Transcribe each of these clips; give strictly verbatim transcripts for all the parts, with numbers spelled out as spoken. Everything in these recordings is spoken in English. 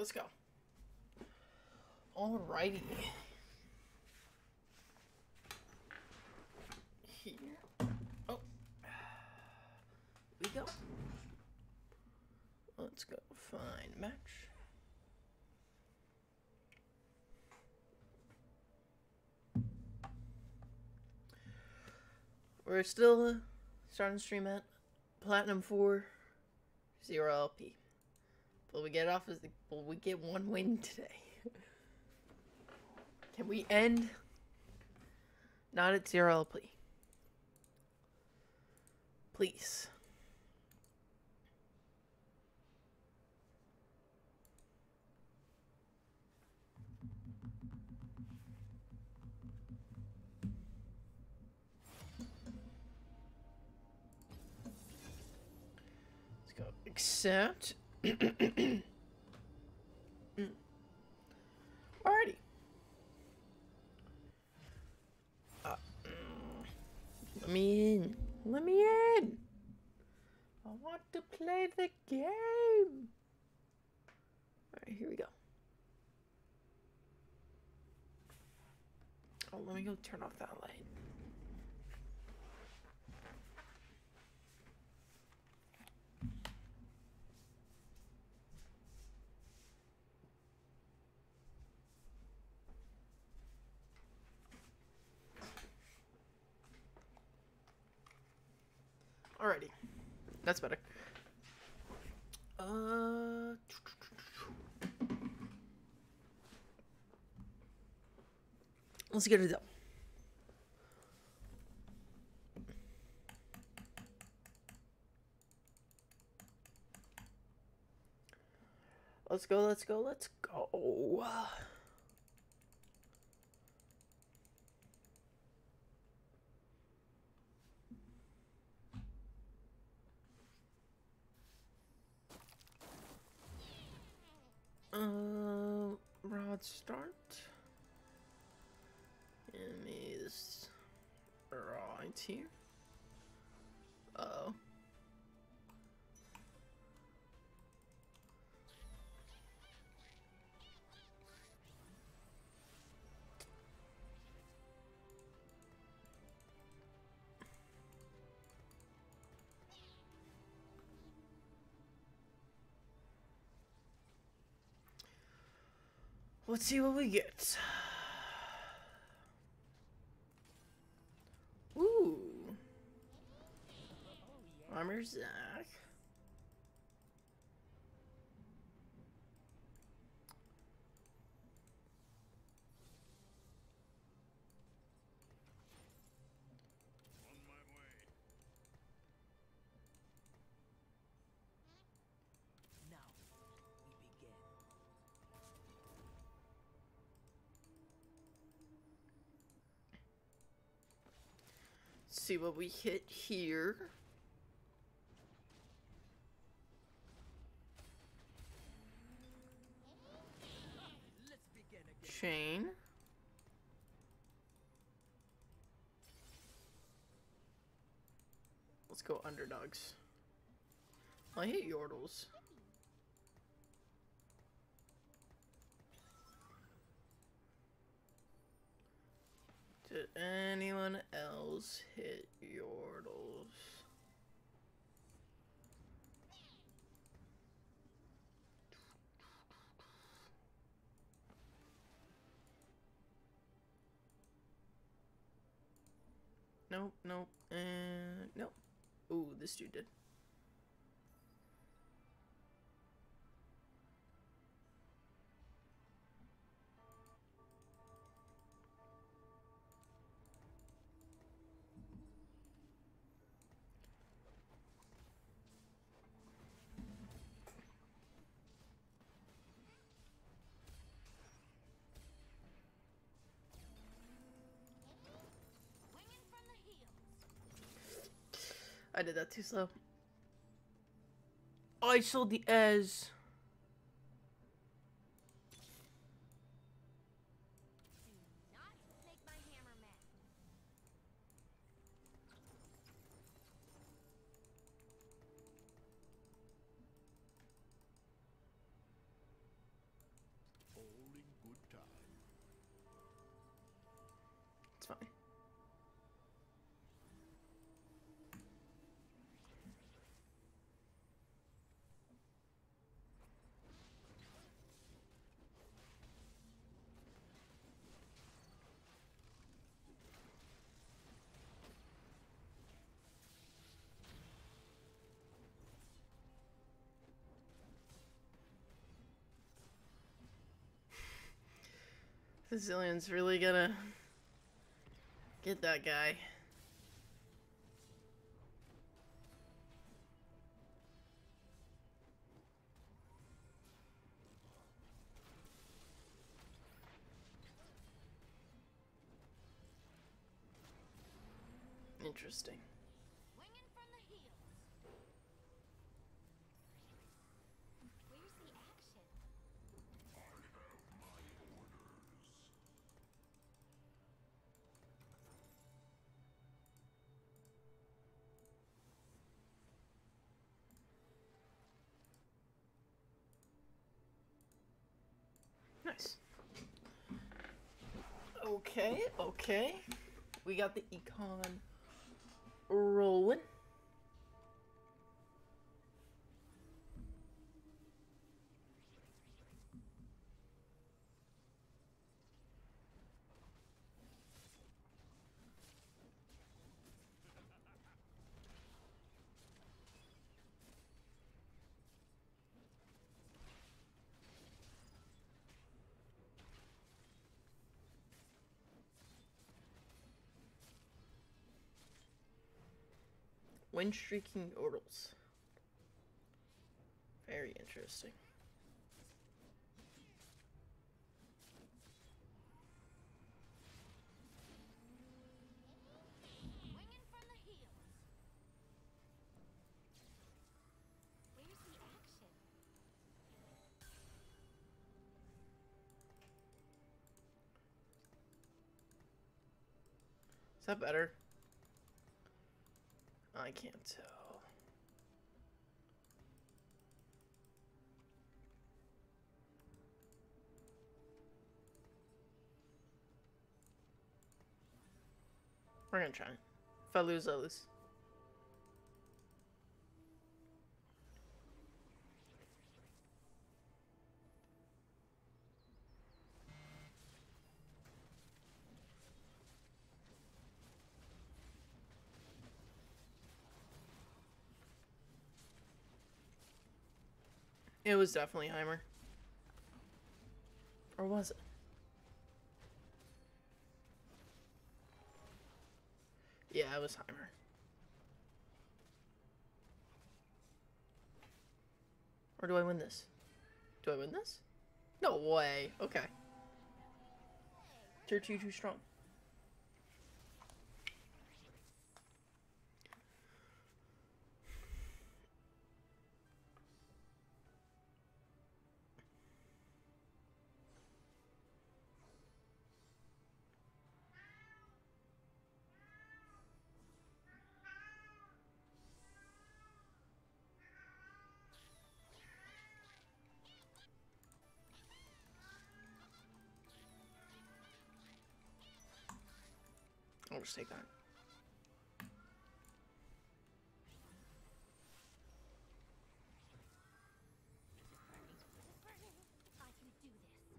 let's go. Alrighty. Here. Oh. We go. Let's go find match. We're still uh, starting to stream at Platinum four, zero L P. Will we get off as the, will we get one win today? Can we end not at zero L P? Please. Let's go accept. Alrighty. Uh, let me in. Let me in. I want to play the game. Alright, here we go. Oh, let me go turn off that light. Alrighty. That's better. Uh, let's get it done. Let's go, let's go, let's go. Uh, rod start. Enemies right here. Uh oh. Let's see what we get. Ooh. Armor Zach. On my way. Now we begin. See what we hit here. Let's begin again. Chain. Let's go underdogs. I hate Yordles. Did anyone else hit Yordles? Nope, nope, and nope. Ooh, this dude did. Swinging from the heels. I did that too slow. I sold the Ez. Do not make my hammer mad. It's fine. The Zillion's really gonna get that guy. Interesting. Swinging from the heels. Where's the action? Nice. Okay, okay. We got the econ rolling. Wind streaking yordles. Very interesting. Swinging from the heels. Where's the action? Is that better? I can't tell. We're gonna try it. If I lose, I lose. It was definitely Heimer. Or was it? Yeah, it was Heimer. Or do I win this? Do I win this? No way. Okay. Tier two too strong. I'll just take that. I can do this.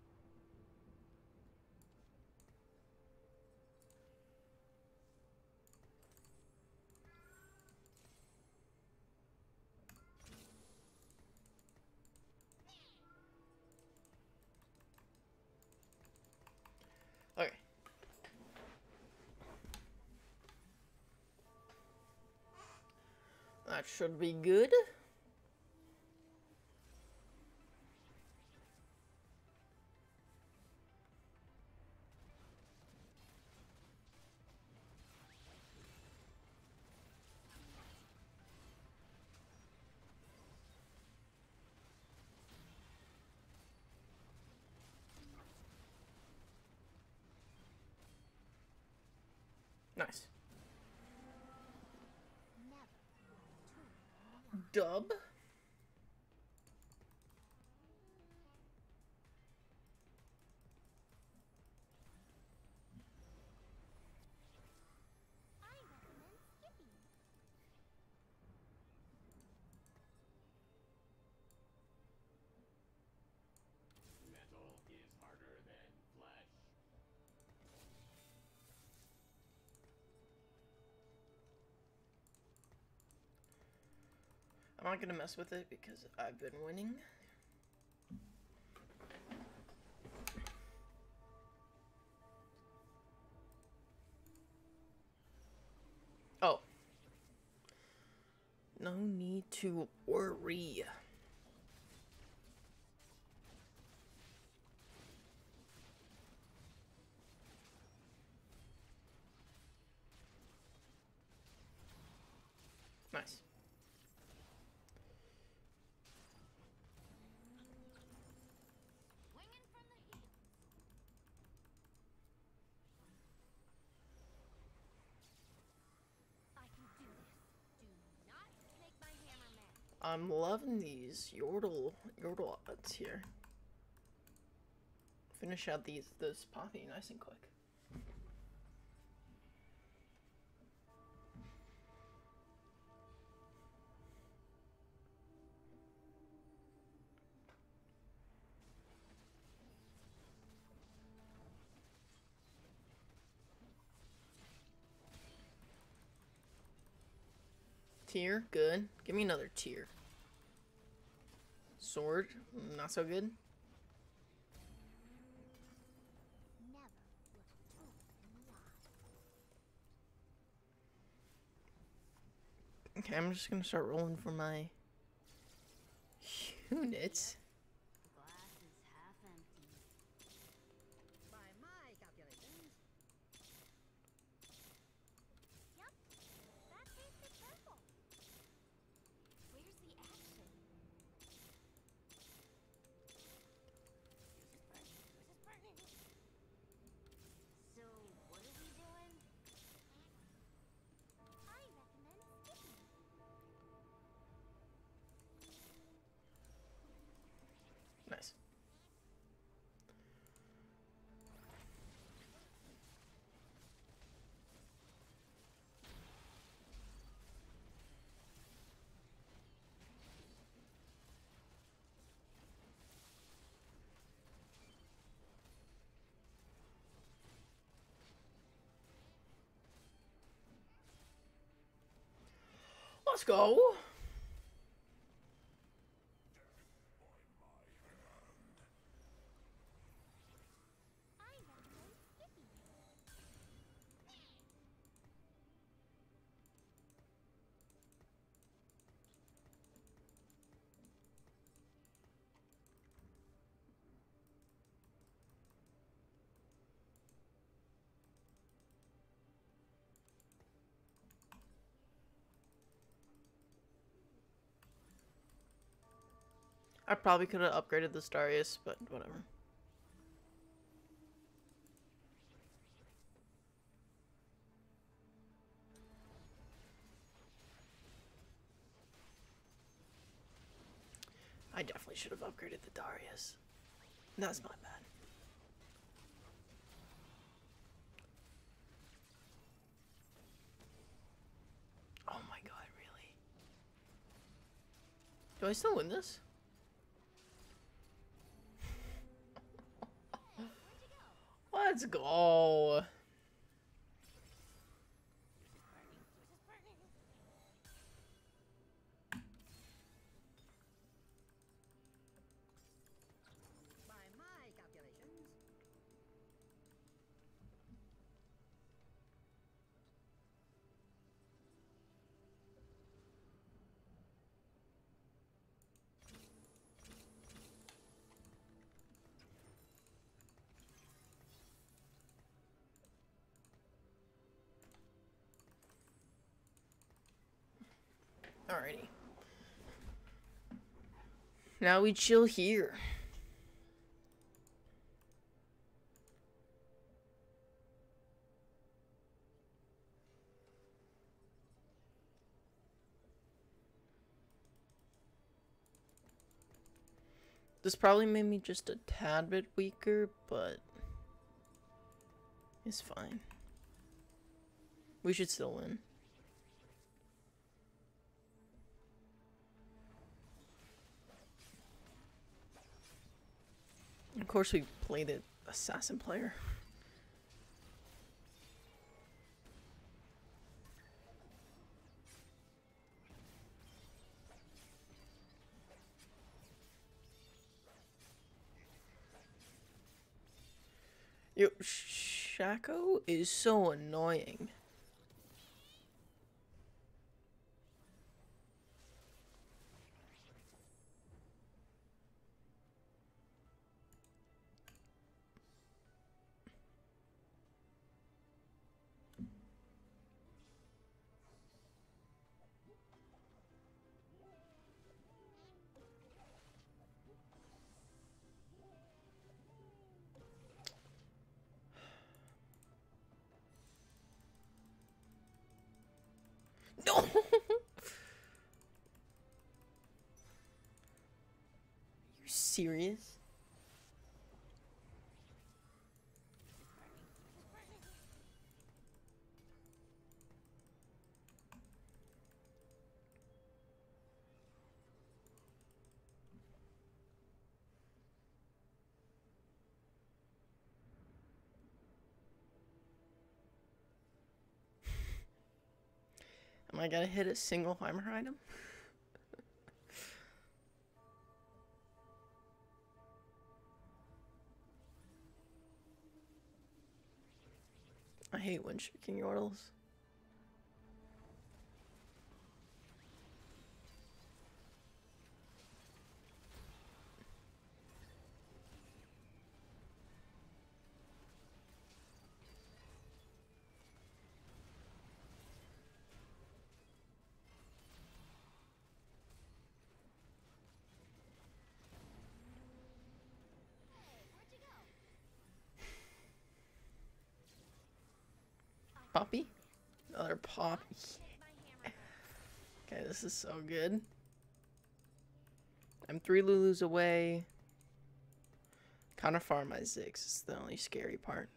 Okay. That should be good. Nice. Dub. I'm not gonna mess with it because I've been winning. Oh. No need to worry. Nice. Swinging from the heels. I can do this. Do not make my hammer mad. I'm loving these Yordle Yordle odds here. Finish out these this Poppy nice and quick. Tier, good. Give me another tier. Sword, not so good. Never look fool in the eye. Okay, I'm just gonna start rolling for my units. The glass is half empty. By my calculations, Yep, that tasted purple. Where's the action? This is burning. This is burning. So, what are we doing? I recommend skipping. Nice. Let's go. I recommend skipping. I probably could have upgraded the Darius, but whatever. I definitely should have upgraded the Darius. That's my bad. Oh my god, really? Do I still win this? Let's go. by my calculations, Alrighty. Now we chill here. This probably made me just a tad bit weaker, but it's fine. We should still win. Of course, we played the assassin player. Yo, Shaco is so annoying. No. You serious? Am I gonna hit a single Heimer item? I hate when shaking yordles. Poppy? Another pop. Okay, this is so good. I'm three Lulus away. Kind of far my Ziggs. It's the only scary part.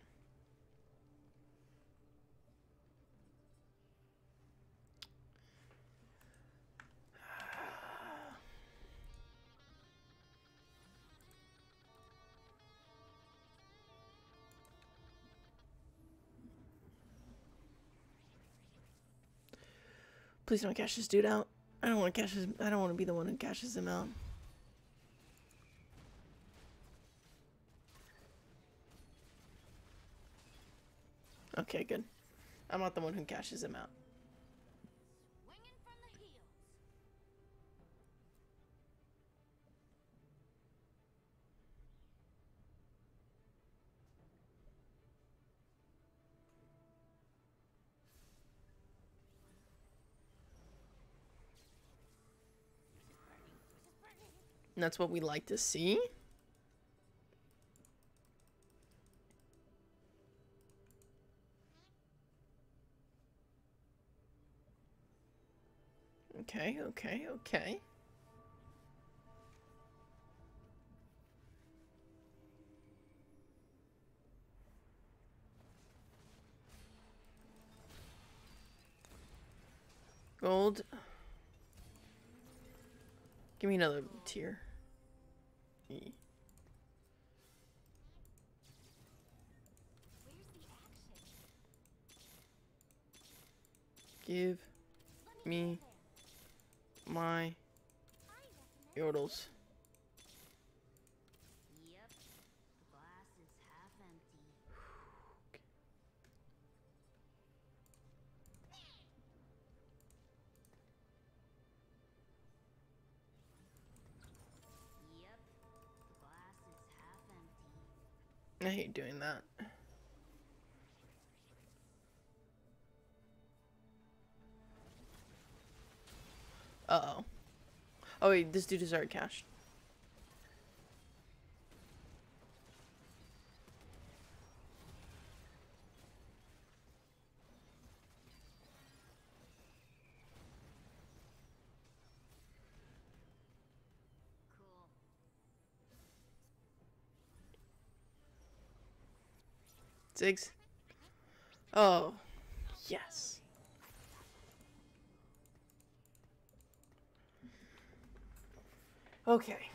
Please don't cash this dude out. I don't want to cash his. I don't want to be the one who cashes him out. Okay, good. I'm not the one who cashes him out. Swinging from the heels. And that's what we like to see. Okay, okay, okay. Gold. Give me another tier. E. Where's the action? Give me my I recommend yordles. Yep. The glass is half empty. Yep. The glass is half empty. I hate doing that. Uh-oh. Oh wait, this dude is already cashed. Cool. Ziggs. Oh, yes. Okay.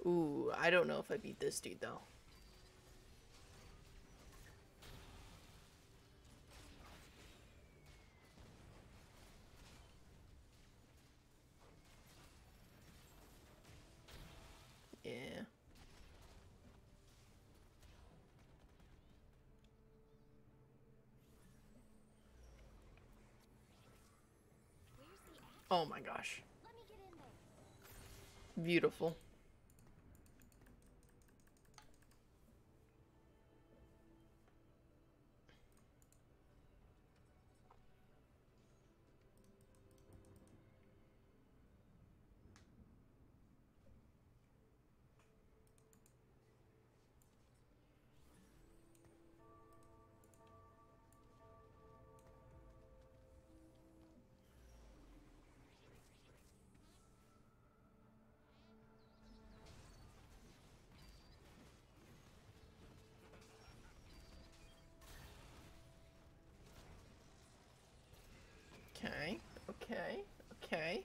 Ooh, I don't know if I beat this dude though. Yeah. Where's the axe? Oh my gosh. Let me get in there. Beautiful. Okay, okay, okay.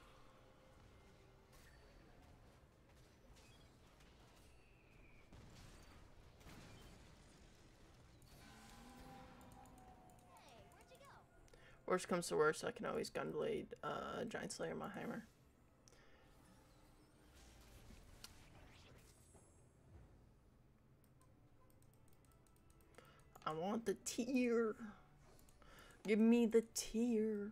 Hey, where'd you go? Worst comes to worst, I can always gunblade uh, Giant Slayer my hammer. I want the tear. Give me the tear.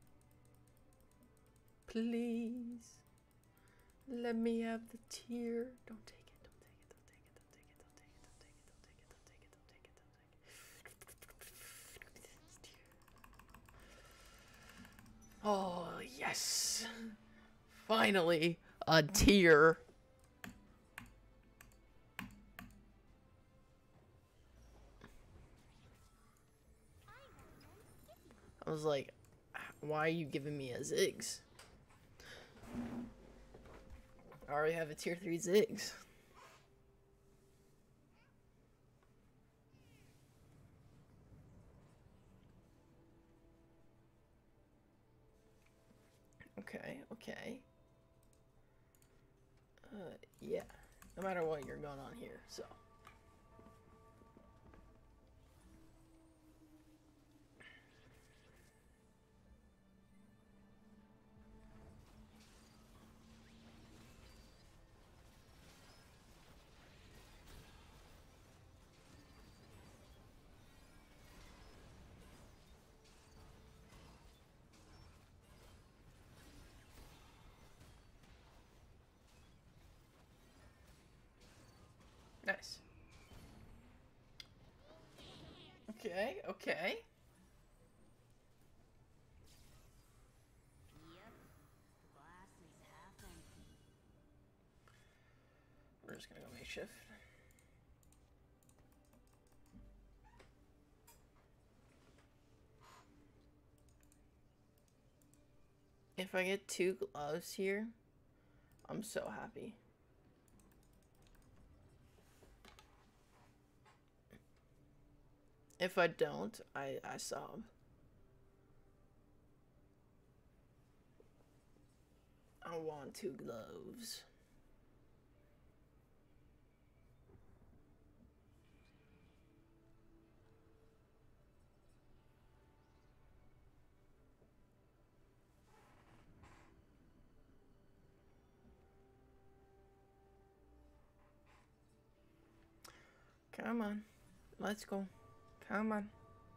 Please. Let me have the tear. Don't take it. Don't take it. Don't take it. Don't take it. Don't take it. Don't take it. Don't take it. Don't take it. Don't take it. Don't take it. Oh, yes. Finally, a tear. I was like, why are you giving me a Ziggs? I already have a tier three Ziggs. Okay, okay. Uh, yeah. No matter what, you're going on here, so. Nice. Okay, okay. Yep. Glass is half empty. We're just gonna go makeshift. If I get two gloves here, I'm so happy. If I don't, I, I sob. I want two gloves. Come on. Let's go. Come on.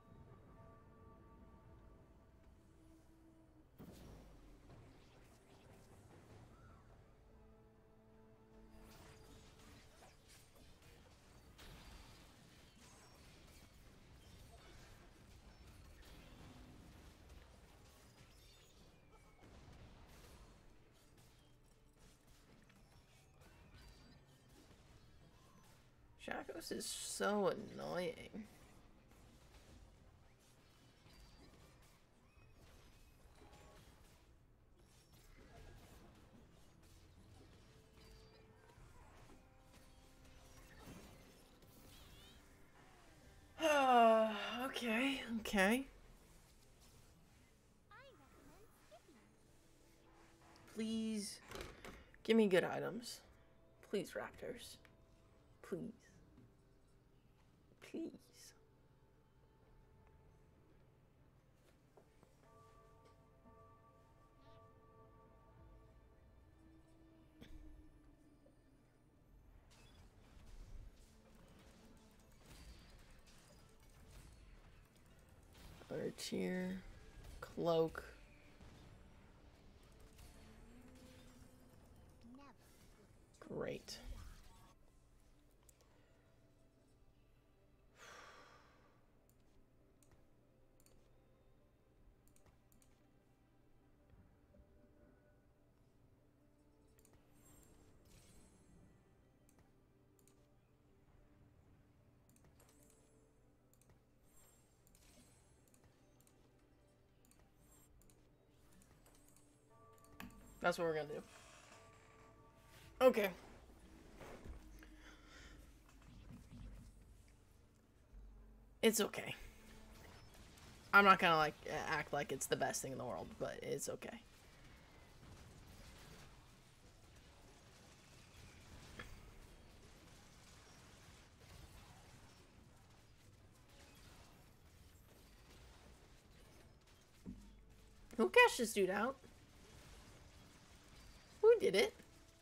Shackles is so annoying. okay, okay. I recommend skipping. Please give me good items. Please, Raptors. Please. Please. Other tier. Cloak. Great. That's what we're gonna do. Okay. It's okay. I'm not gonna like act like it's the best thing in the world, but it's okay. Who cashed this dude out? Who did it?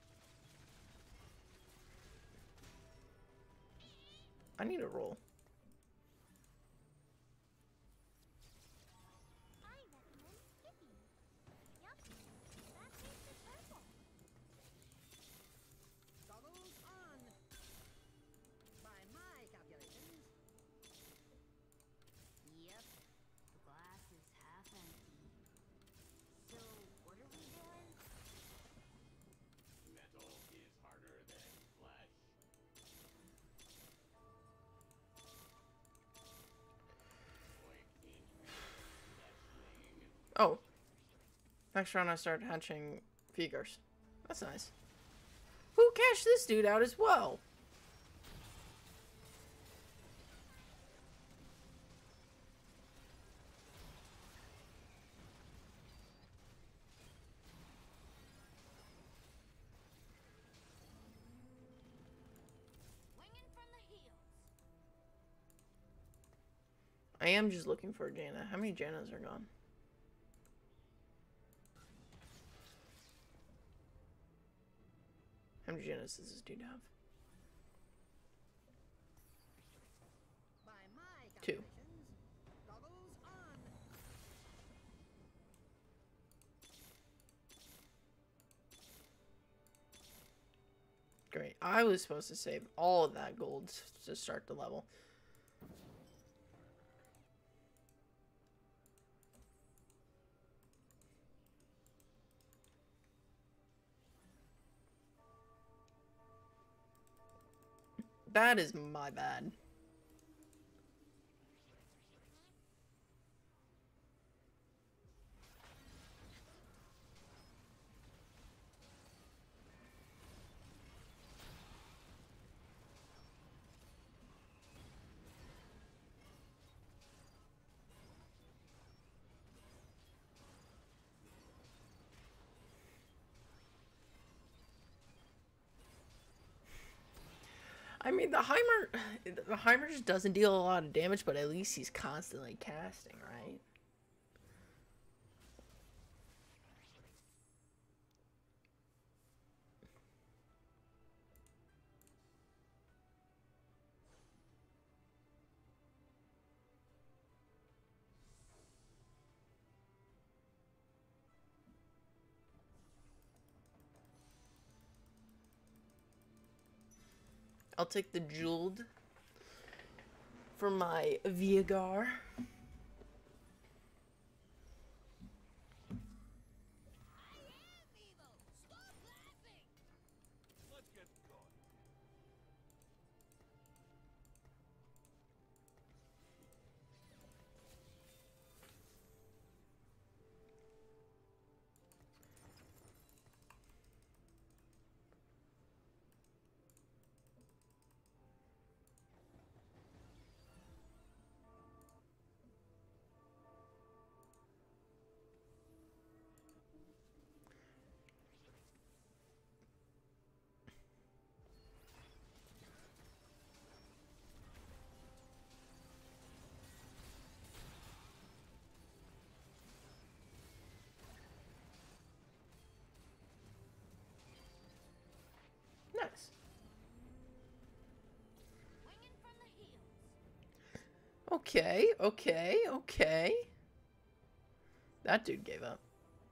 I need a roll. I recommend Skippy. Yup, that makes it purple. Goggles on. By my calculations, Yep, the glass is half empty. So, what are we doing? Metal is harder than flesh. Oh. Next round I start hatching figures. That's nice. Who cashed this dude out as well? Swinging from the heels. I am just looking for a Janna. How many Jannas are gone? How many Jannas does this dude have? by my Two. calculations, goggles on. Great. I was supposed to save all of that gold to start the level. That is my bad. I mean, the Heimer, the Heimer just doesn't deal a lot of damage, but at least he's constantly casting, right? I'll take the jeweled for my Viagar. Let's get going. Okay, okay, okay. That dude gave up.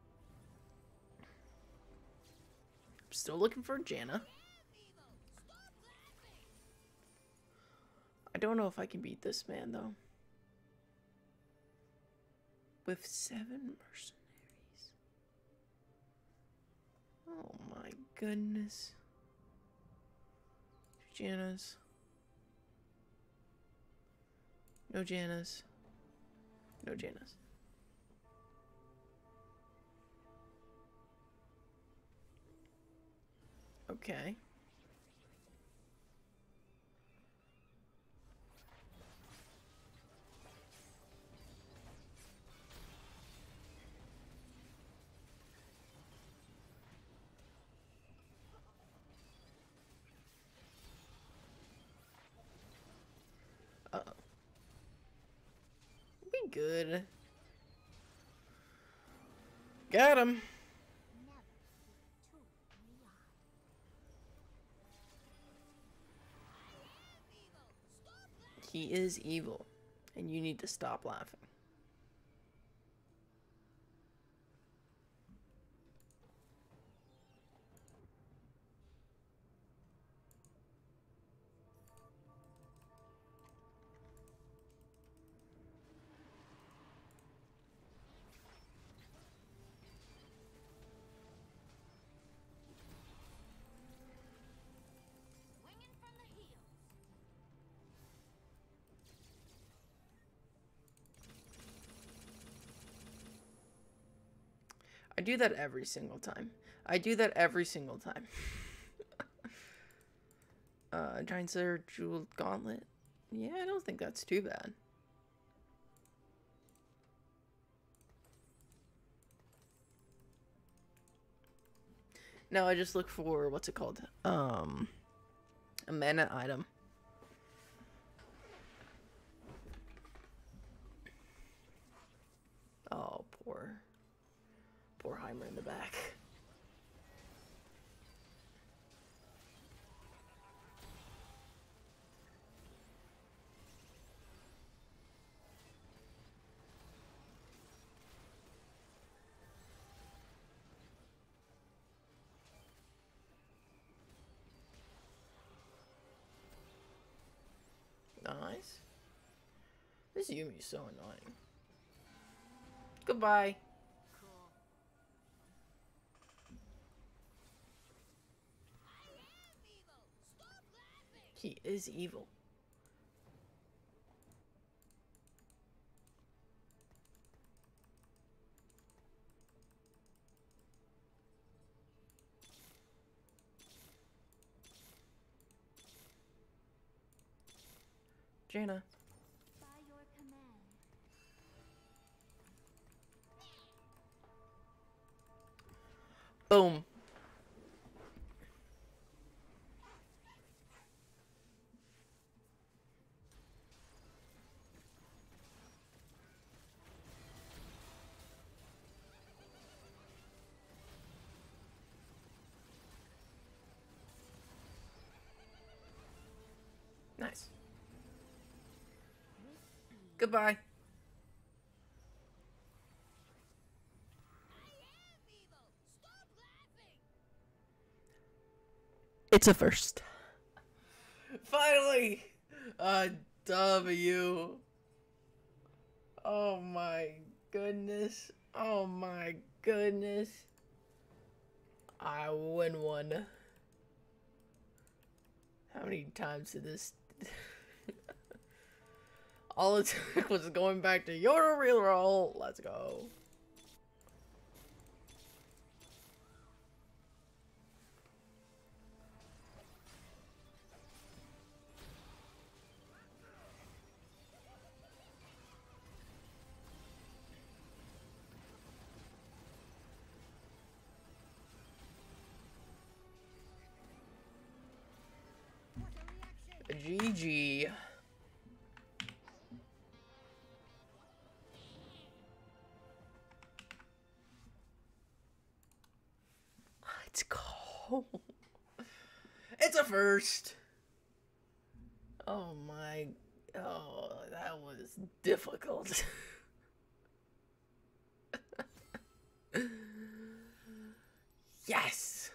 I'm still looking for Janna. I don't know if I can beat this man, though. With seven mercenaries. Oh my goodness. Jannas. No Jannas. No Jannas. Okay. Uh-oh. Be good. Got him. He is evil, and you need to stop laughing. Swinging from the heels. I do that every single time. I do that every single time. uh, Giant Slayer Jeweled Gauntlet. Yeah, I don't think that's too bad. No, I just look for, what's it called? Um, a mana item. Oh, poor, poor Heimer in the back. Nice. This Yumi's so annoying. Goodbye. Cool. He is evil. Janna. By your command. Boom. Nice. Goodbye. It's a first. Finally! A W. Oh my goodness. Oh my goodness. I win one. How many times did this... All it took was going back to your real roll. Let's go. What a reaction! G G. It's cold. It's a first. Oh my. Oh, that That was difficult. Yes!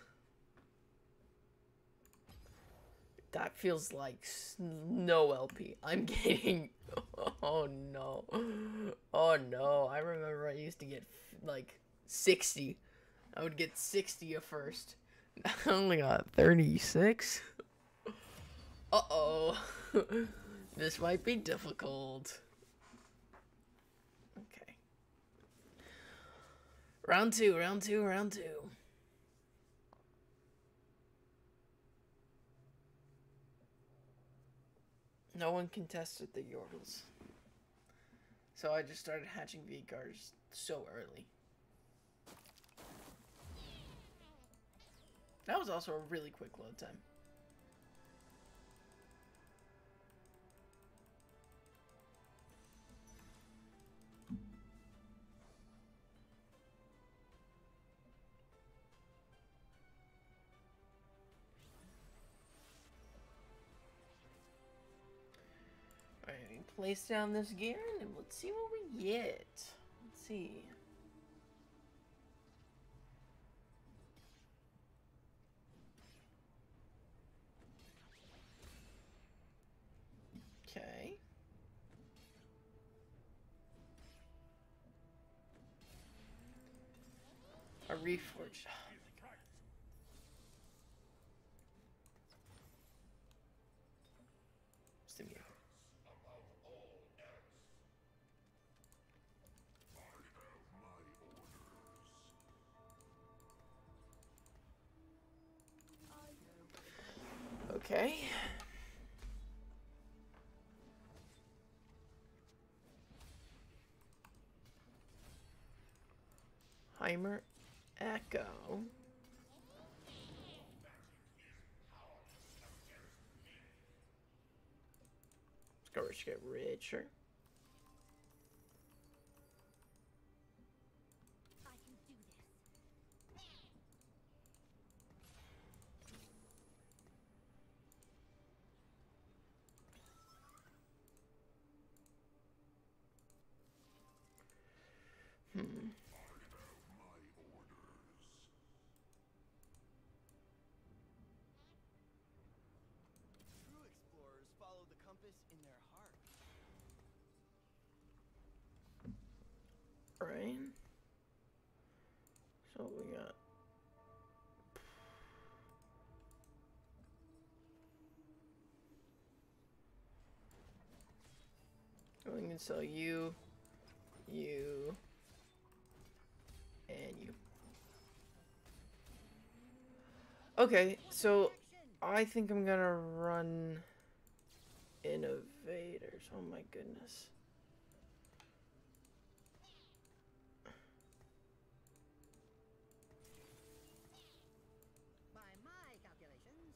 That feels like s- no L P. I'm getting... Oh no. Oh no. I remember I used to get like sixty. I would get sixty at first. I only got thirty-six. Uh-oh. This might be difficult. Okay. Round two, round two, round two. No one contested the Yordles. So I just started hatching V-Cars so early. That was also a really quick load time. Alright, place down this gear and let's see what we get. Let's see. Okay. A reforged. Oh my god. Stimulate. Okay. Heimer Echo. Let's go rich, get richer. I can do this. Hmm. True explorers follow the compass in their heart. Right. So we got. We can sell you, you, and you. Okay, so I think I'm gonna run Innovators. Oh my goodness. By my calculations,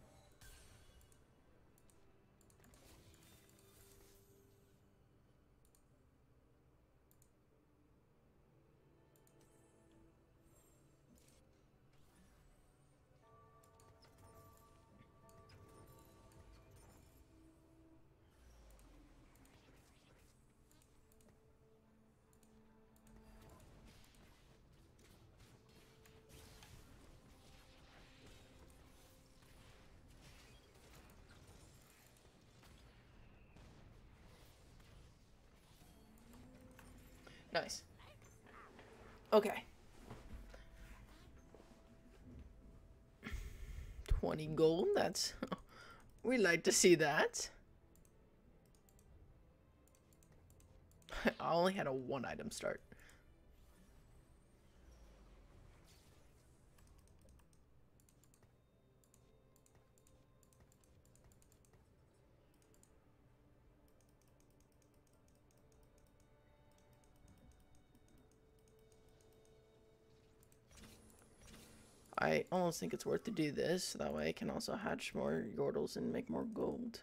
Nice. Okay. twenty gold, that's... we like to see that. I only had a one item start. I almost think it's worth to do this, so that way I can also hatch more Yordles and make more gold.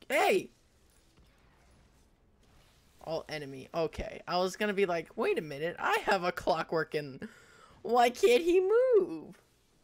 Hey! All enemy. Okay. I was gonna be like, wait a minute. I have a clockwork and why can't he move?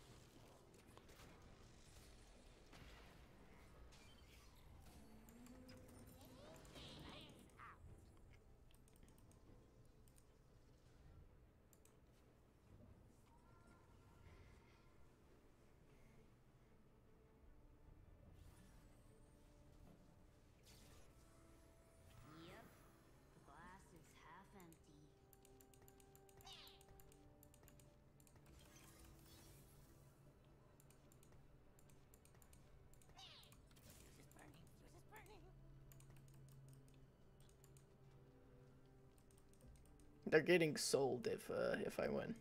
Yep. The glass is half empty. They're getting sold if uh, if I win.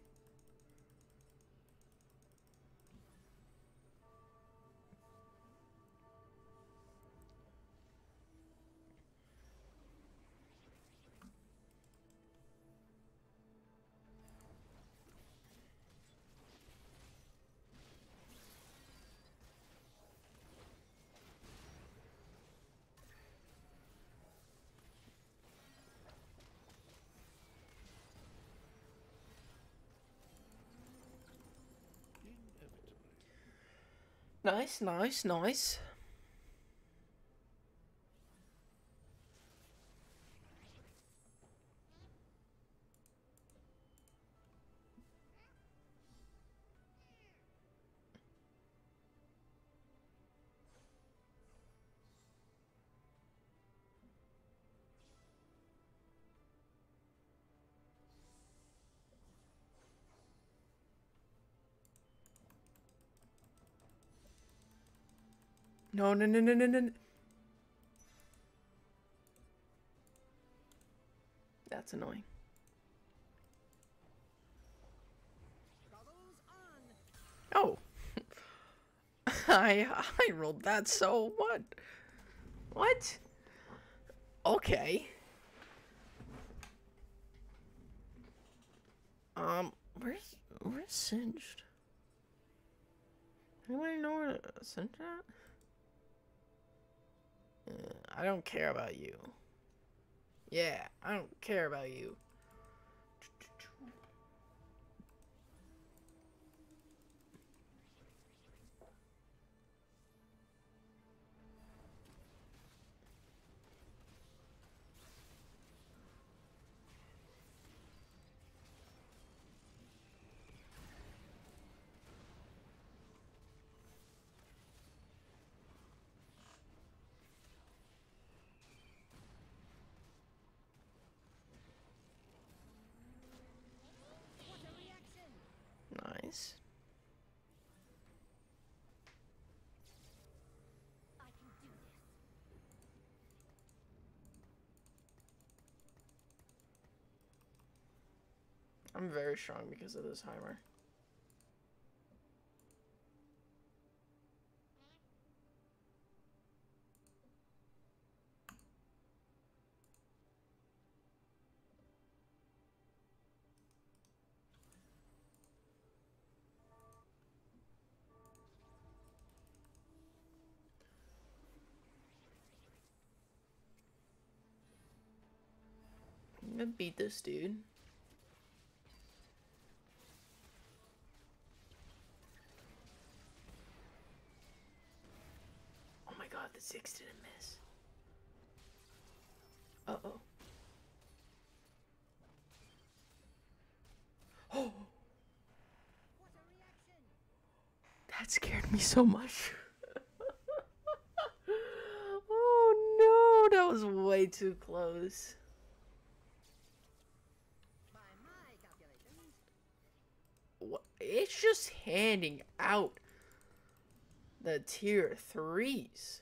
Nice, nice, nice. No, no, no, no, no, no. That's annoying. Goggles on. Oh. I I rolled that, so what? What? Okay. Um, where's where's Singed? Anybody know where Singed at? Uh, I don't care about you. Yeah, I don't care about you. What a reaction. Nice. I can do this. I'm very strong because of this Heimer. I'm gonna beat this dude. Oh my god, the six didn't miss. Uh oh. Oh, What a reaction. that scared me so much. Oh no, that was way too close. By my calculations, What? It's just handing out the tier threes.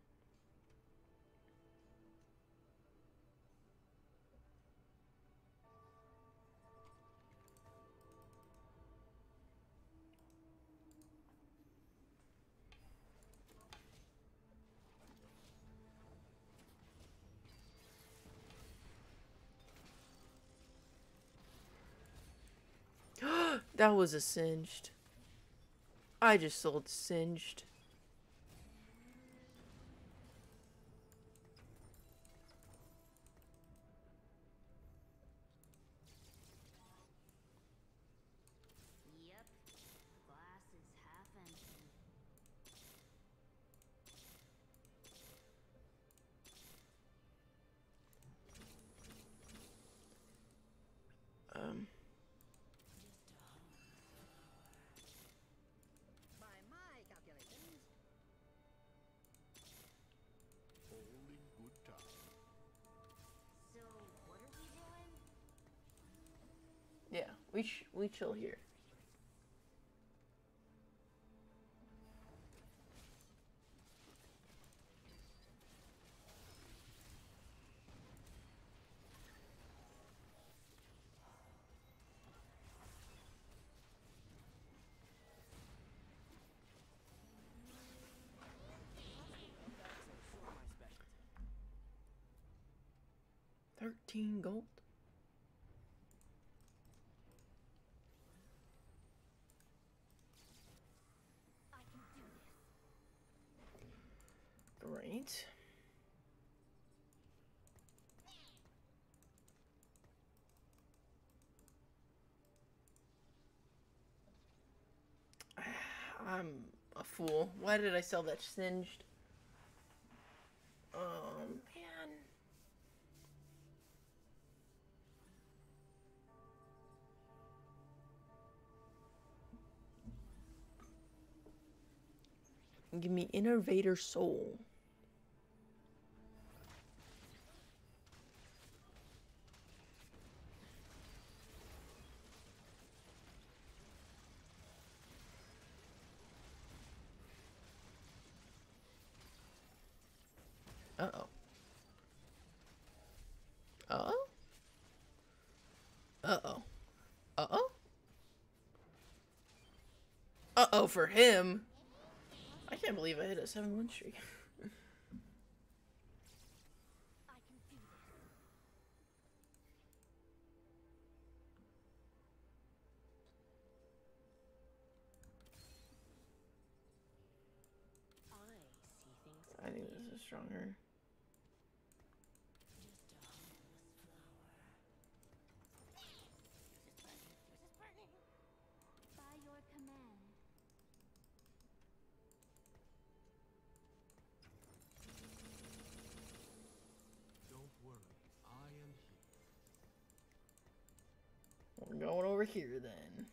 That was a singed. I just sold singed. We sh we chill here. Sort of my specialty. Thirteen gold. I can do this. Great. I'm a fool. Why did I sell that singed? Oh, man. Give me Innovator Soul. Uh-oh. Uh-oh? Uh-oh. Uh-oh? Uh-oh for him. I can't believe I hit a seven win streak. I can do this. I see things I think this is stronger. just a harmless flower. By your command. Don't worry, I am here. We're going over here then.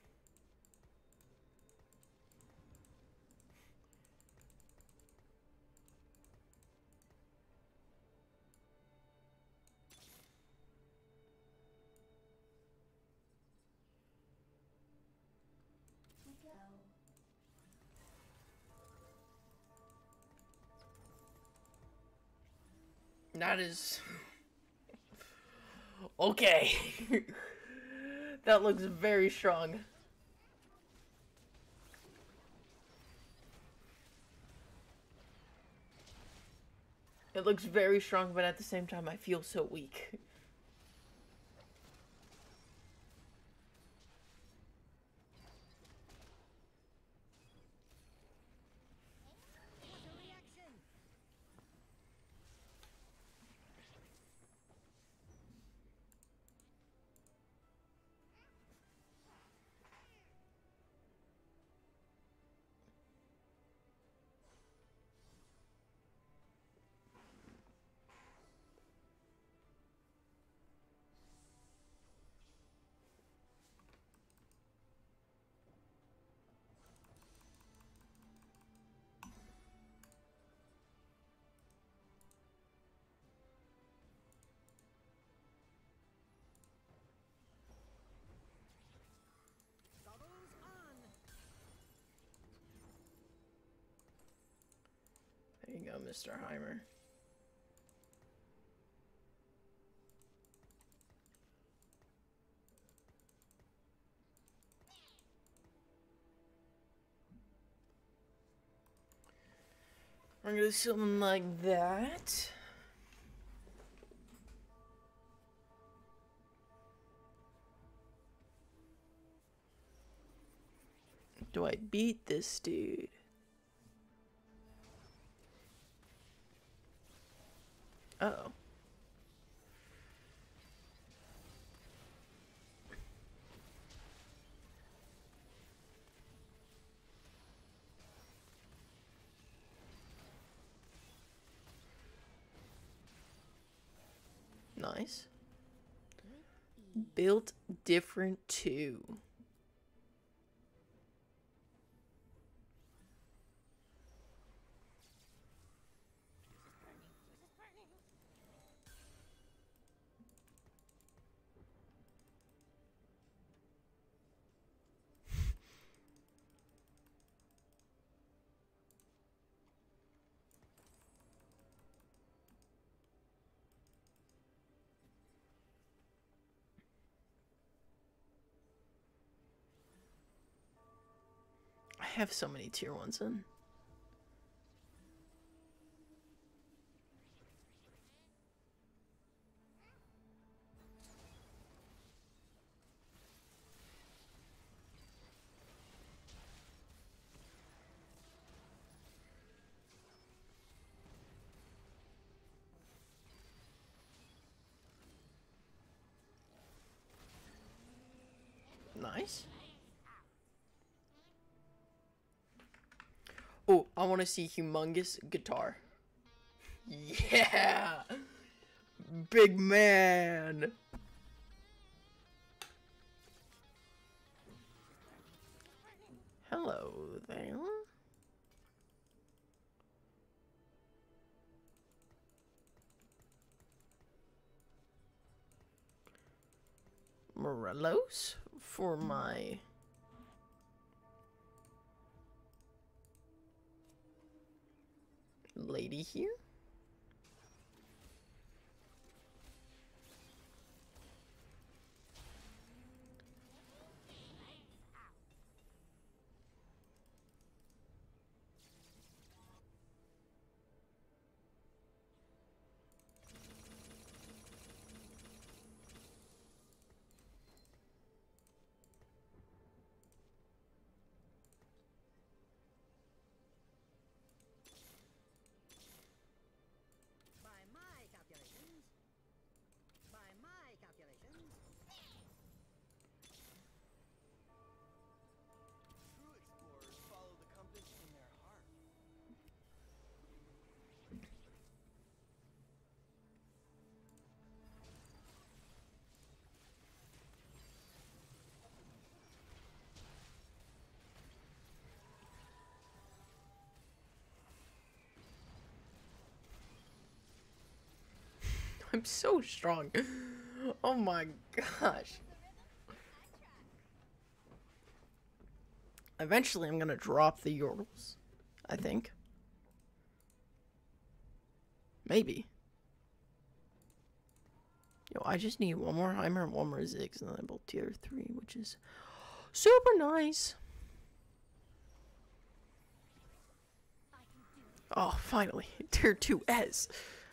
We go. That is... Okay. That looks very strong. It looks very strong, but at the same time I feel so weak. What a reaction! Goggles on! There you go, Mister Heimer. We're gonna do something like that. Do I beat this dude? Uh-oh. Nice. Built different too. have so many tier ones in. Nice. Oh, I want to see humongous guitar. Yeah! Big man! Hello there. Morelos for my lady here. By my calculations, by my calculations, True explorers follow the compass in their heart. I'm so strong. Oh my gosh. Eventually, I'm gonna drop the Yordles. I think. Maybe. Yo, I just need one more Heimer and one more Ziggs, and then I'm both tier three, which is super nice. Oh, finally. Tier two S.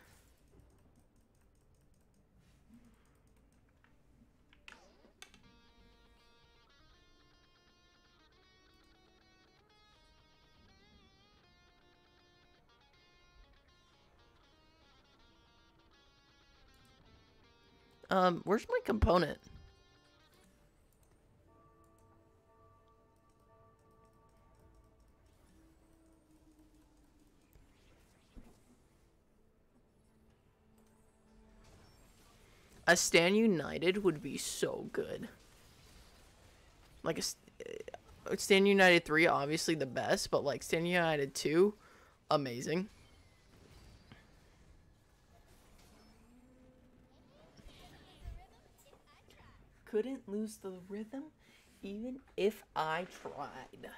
Um, where's my component? A Stand United would be so good. Like a uh, Stand United three, obviously the best, but like Stand United two, amazing. Couldn't lose the rhythm even if I tried.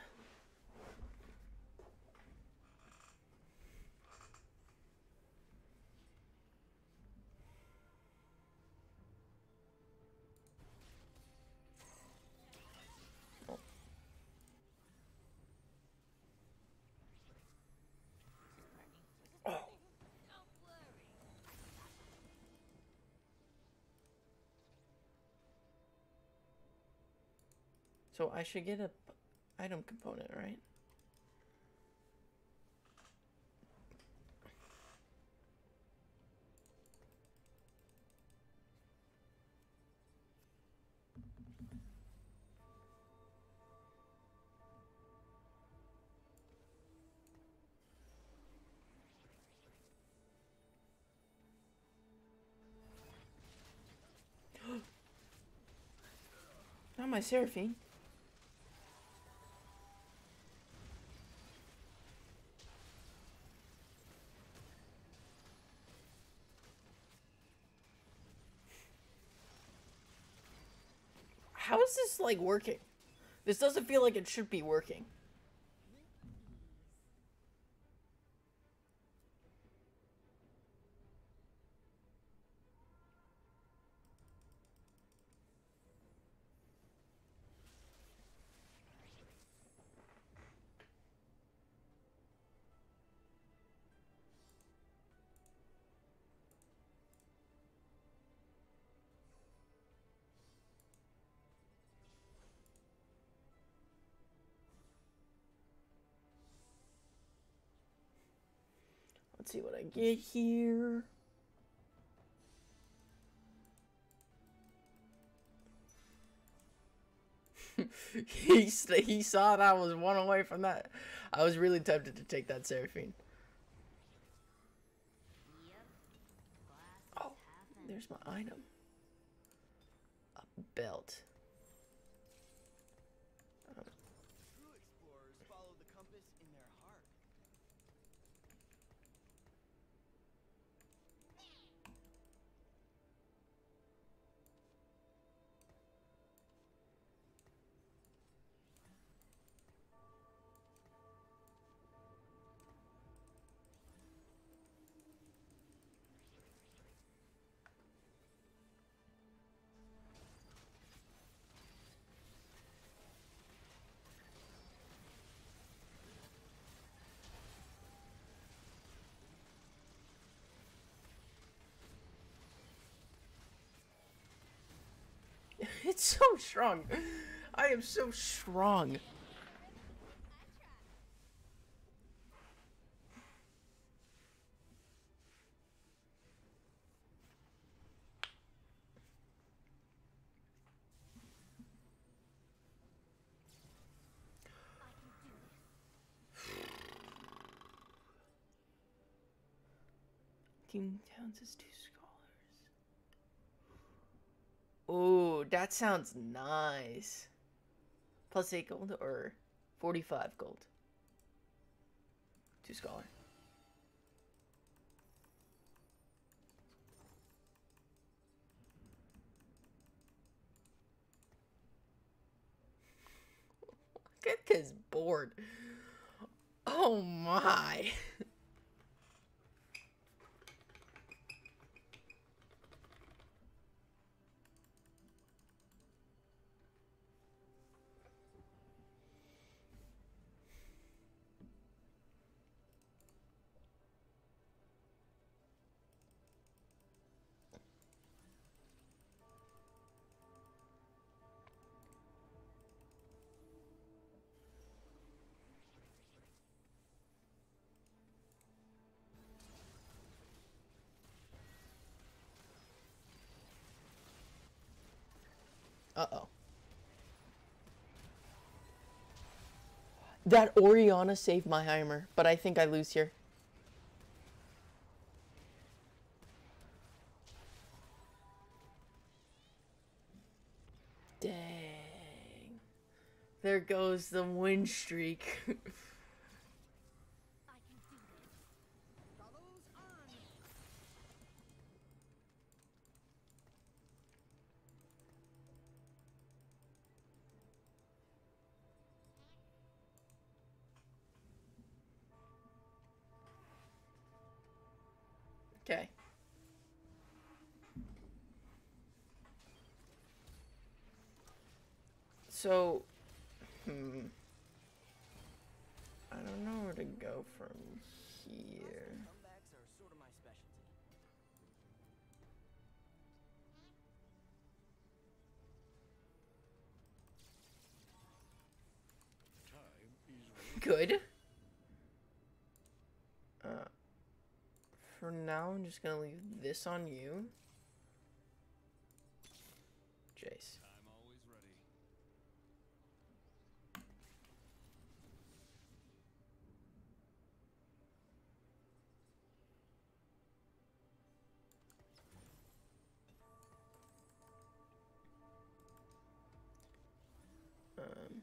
So I should get a item component, right? Not my Seraphine. How is this like working? This doesn't feel like it should be working. Let's see what I get here. he, s- he saw that I was one away from that. I was really tempted to take that Seraphine. Yep. Glass is Oh, half empty. there's my item. A belt. True explorers follow the compass in their heart. It's so strong. I am so strong. King Towns has two scholars. Ooh, that sounds nice. Plus eight gold or forty-five gold. Two scholar. Look at this board. Oh my. Uh-oh. That Oriana saved my Heimer, but I think I lose here. Dang. There goes the win streak. Goggles on. Okay. So, hmm. I don't know where to go from here. Comebacks are sort of my specialty. Good. Uh, for now, I'm just gonna leave this on you. Jace. I'm always ready. Um.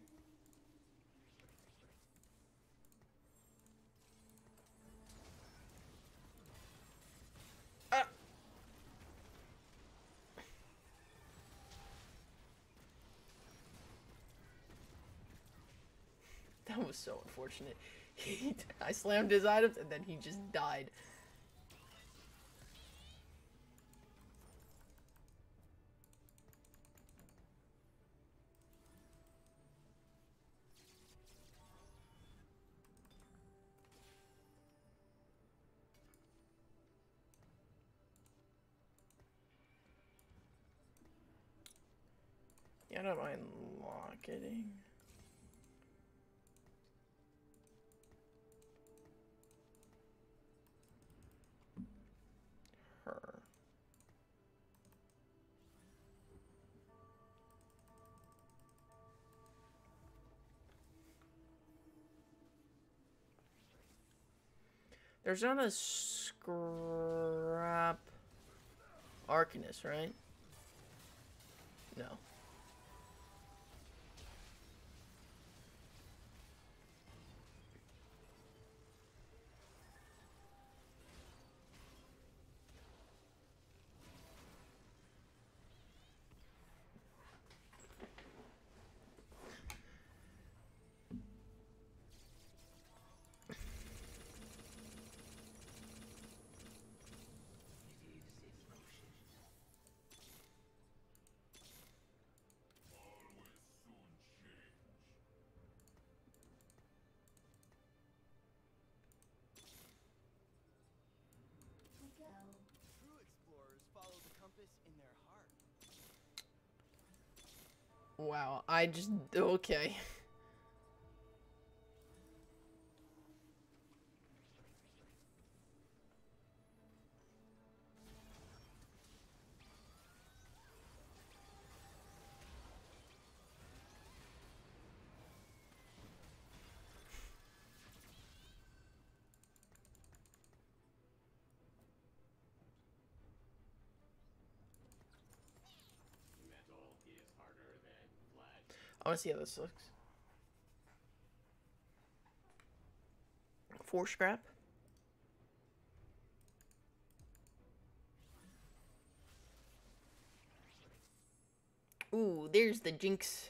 Ah! That was so unfortunate. He, I slammed his items and then he just died. Yeah, I don't mind locketing. There's not a scrap Arcanist, right? No. True explorers follow the compass in their heart. Wow, I just okay. I want to see how this looks. Four scrap. Ooh, there's the Jinx.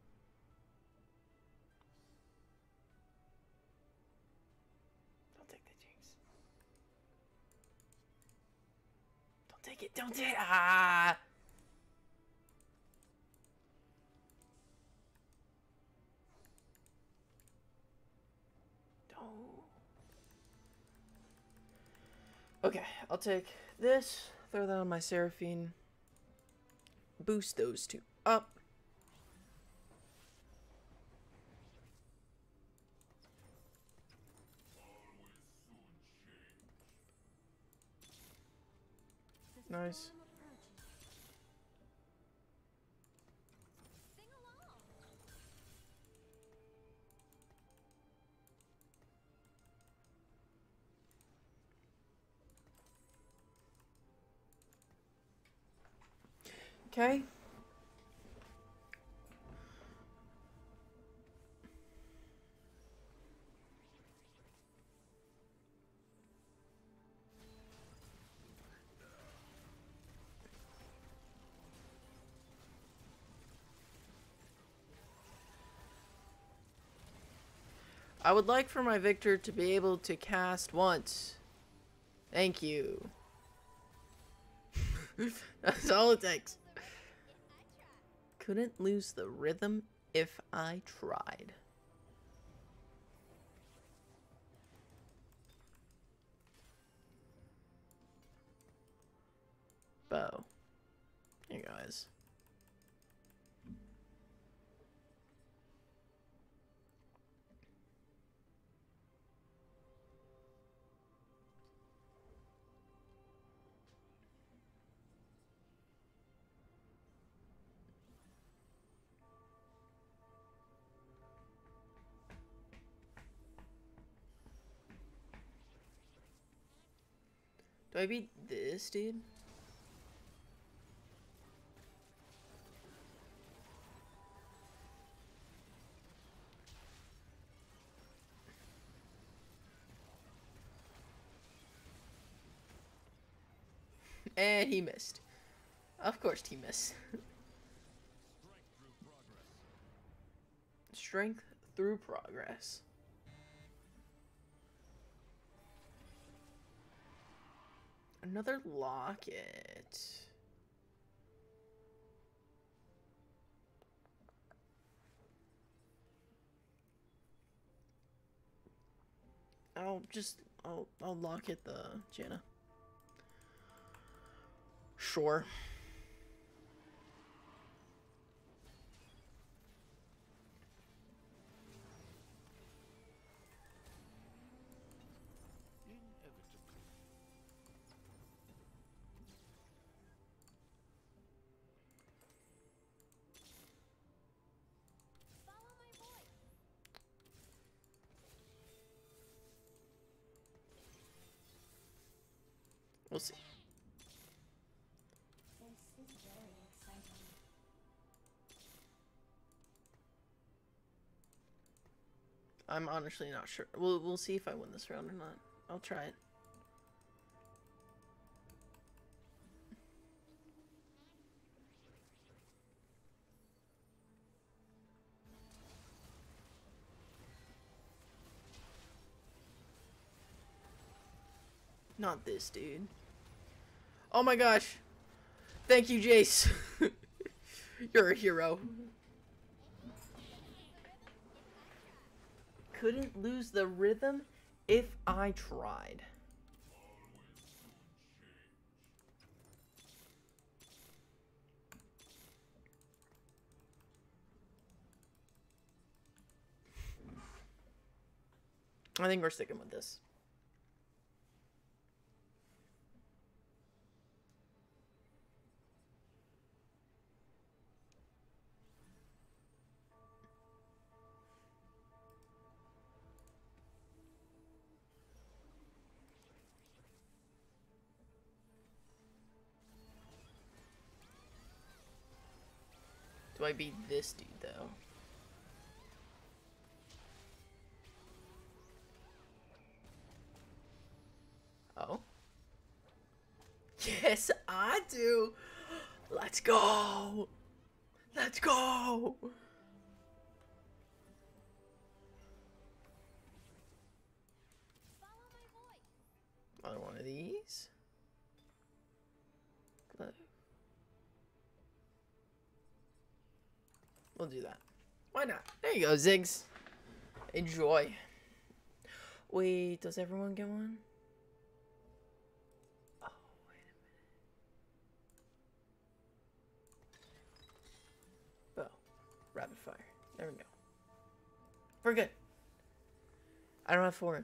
Don't take the Jinx. Don't take it. Don't take it. Ah. Okay, I'll take this, throw that on my Seraphine, boost those two up. Nice. Okay. I would like for my Victor to be able to cast once. Thank you. That's all it takes. Couldn't lose the rhythm if I tried. Bow. Hey guys. Do I beat this dude? And he missed. Of course he missed. Strength through progress. Another locket. I'll just I'll I'll locket the Janna. Sure. We'll see. This is very exciting. I'm honestly not sure. We'll we'll see if I win this round or not. I'll try it. Not this dude. Oh my gosh. Thank you, Jace. You're a hero. Couldn't lose the rhythm if I tried. I think we're sticking with this. Do I beat this dude, though? Oh? Yes, I do! Let's go! Let's go! Follow my voice. Another one of these. Glove. We'll do that. Why not? There you go, Ziggs. Enjoy. Wait, does everyone get one? Oh, wait a minute. Bow. Rapid fire. There we go. We're good. I don't have foreign.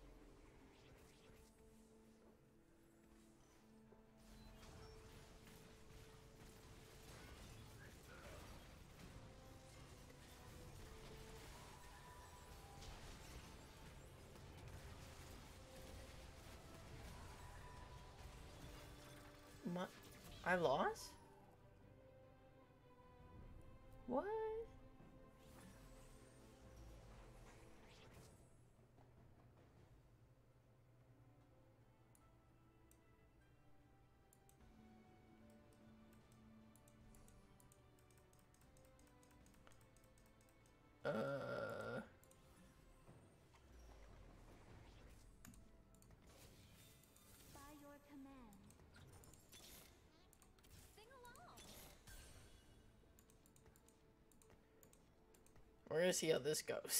My, I lost? What? Uh... By your command. Sing along. We're gonna see how this goes.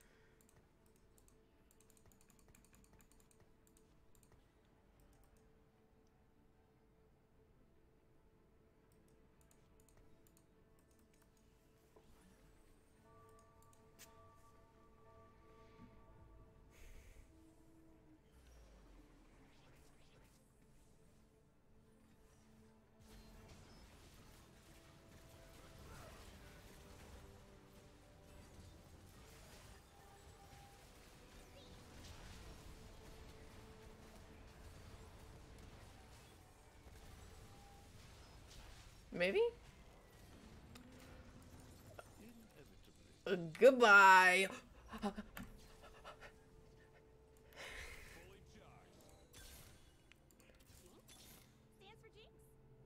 Maybe? Uh, goodbye. Stands for Jinx.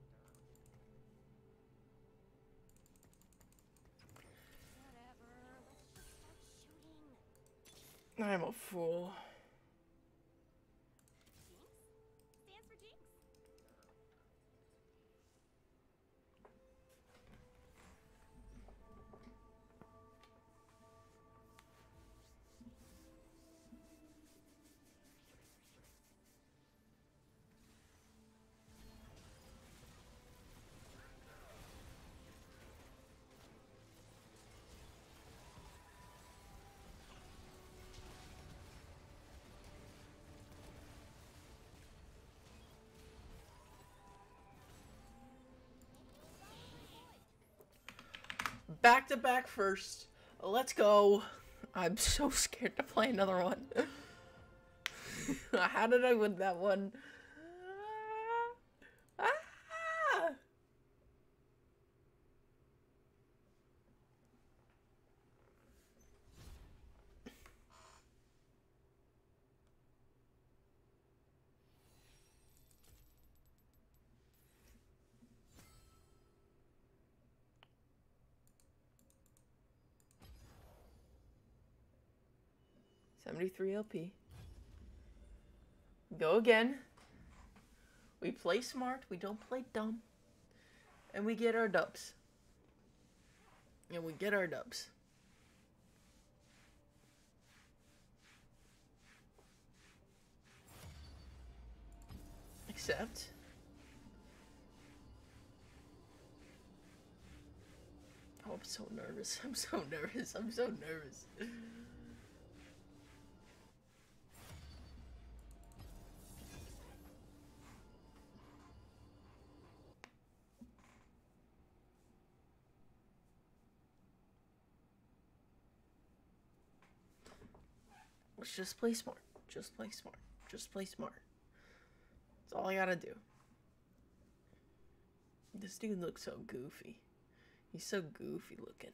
Whatever. Let's just start shooting. I'm a fool. Jinx? Stands for Jinx. Back to back first. Let's go. I'm so scared to play another one. How did I win that one? seventy-three L P. Go again. We play smart. We don't play dumb. And we get our dubs. And we get our dubs. Except... Oh, I'm so nervous. I'm so nervous. I'm so nervous. Let's just play smart. Just play smart. Just play smart. That's all I gotta do. This dude looks so goofy. He's so goofy looking.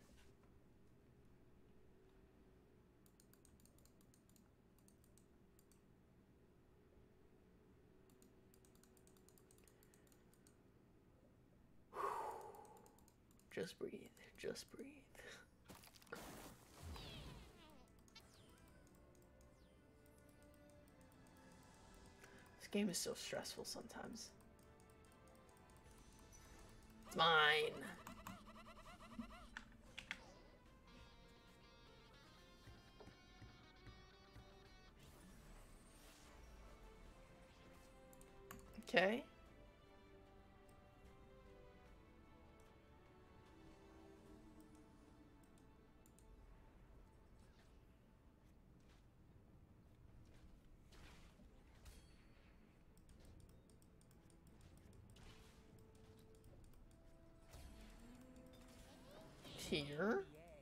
Just breathe. Just breathe. This game is so stressful sometimes. It's mine. Okay. Here.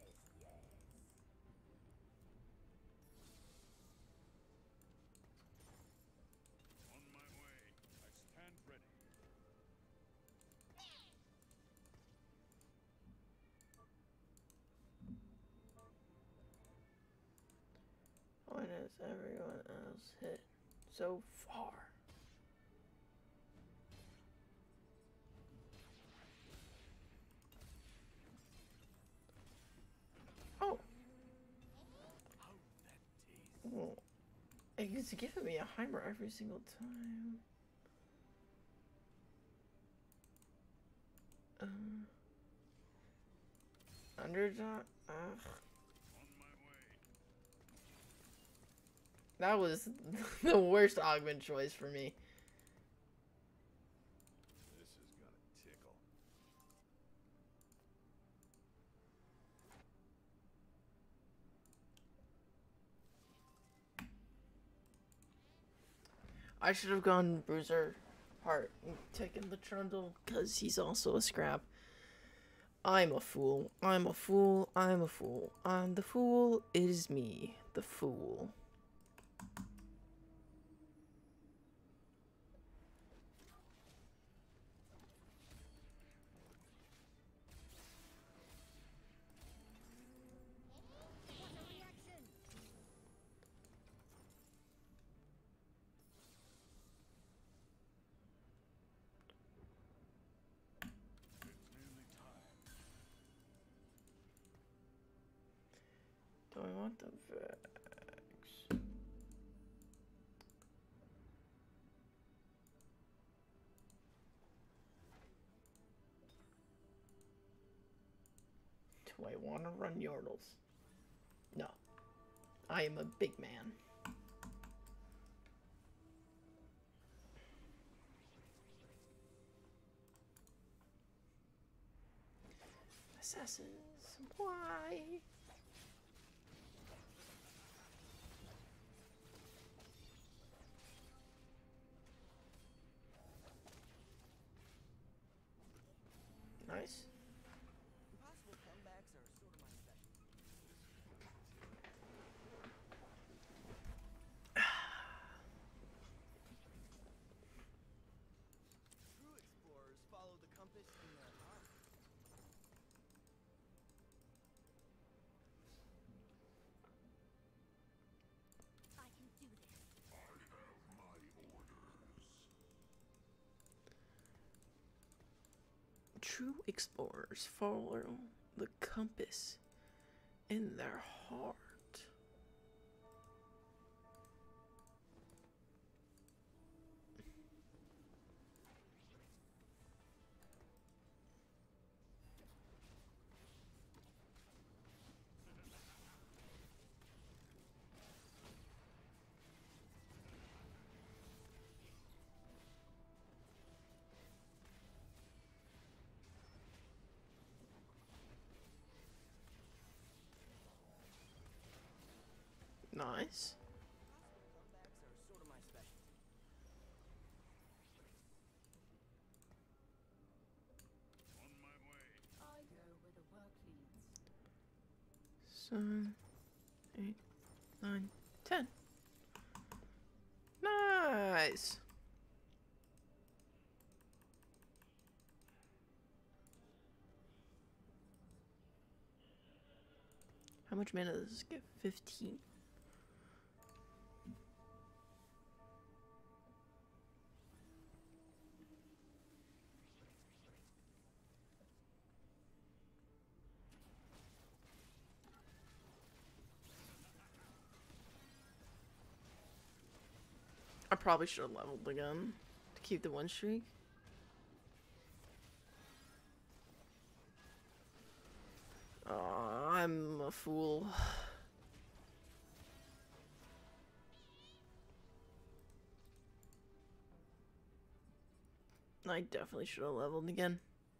On my way. I stand ready. Why does everyone else hit so far? Oh. Well, it's giving me a Heimer every single time. Uh, underdog? Ugh. That was the worst augment choice for me. This is gonna tickle. I should have gone Bruiser Heart and taken the Trundle because he's also a scrap. I'm a fool. I'm a fool. I'm a fool. I'm the fool. It is me, the fool. Do I want the Vex? Do I want to run Yordles? No. I am a big man. Assassins, why? Nice. Possible comebacks are sort of my specialty. True explorers follow the compass in their heart. I can do this. True explorers follow the compass in their heart. Nice. Comebacks are sort of my specialty. On my way. I go where the work leads. Seven, eight, nine, ten. Nice. How much mana does this give? Fifteen. I probably should have leveled again to keep the win streak. Aw, I'm a fool. I definitely should have leveled again.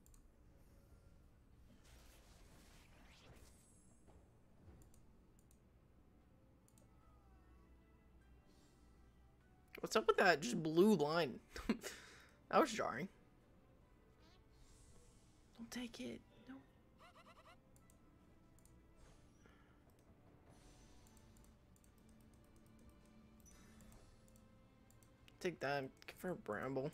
What's up with that just blue line? That was jarring. Don't take it. No. Take that for a bramble.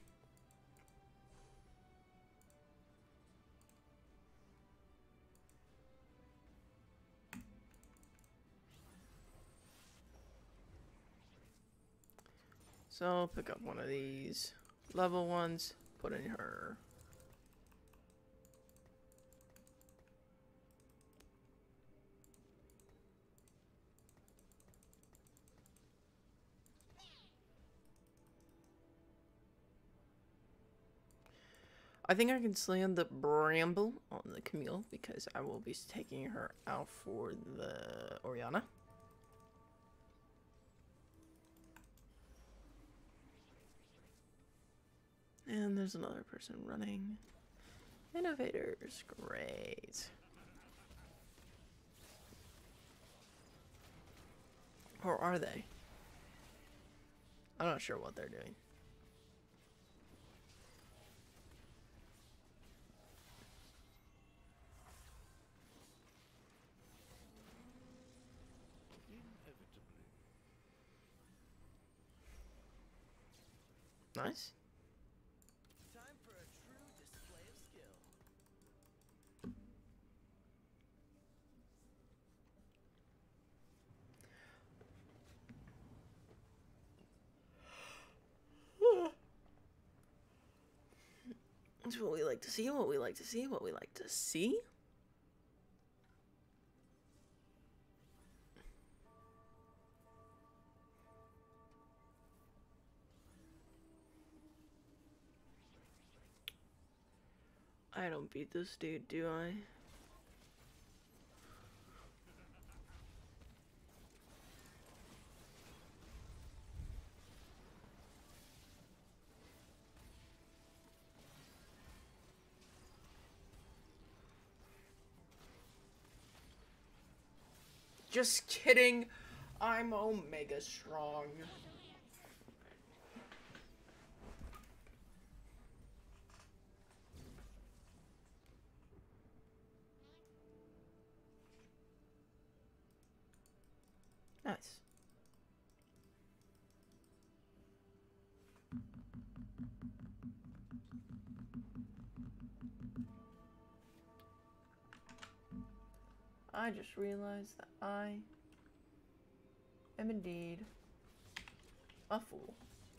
So pick up one of these level ones, put in her. I think I can slam the bramble on the Camille because I will be taking her out for the Oriana. And there's another person running. Innovators, great. Or are they? I'm not sure what they're doing. Nice. Time for a true display of skill. That's what we like to see, what we like to see, what we like to see. I don't beat this dude, do I? Just kidding. I'm Omega Strong. Nice. I just realized that I am indeed a fool.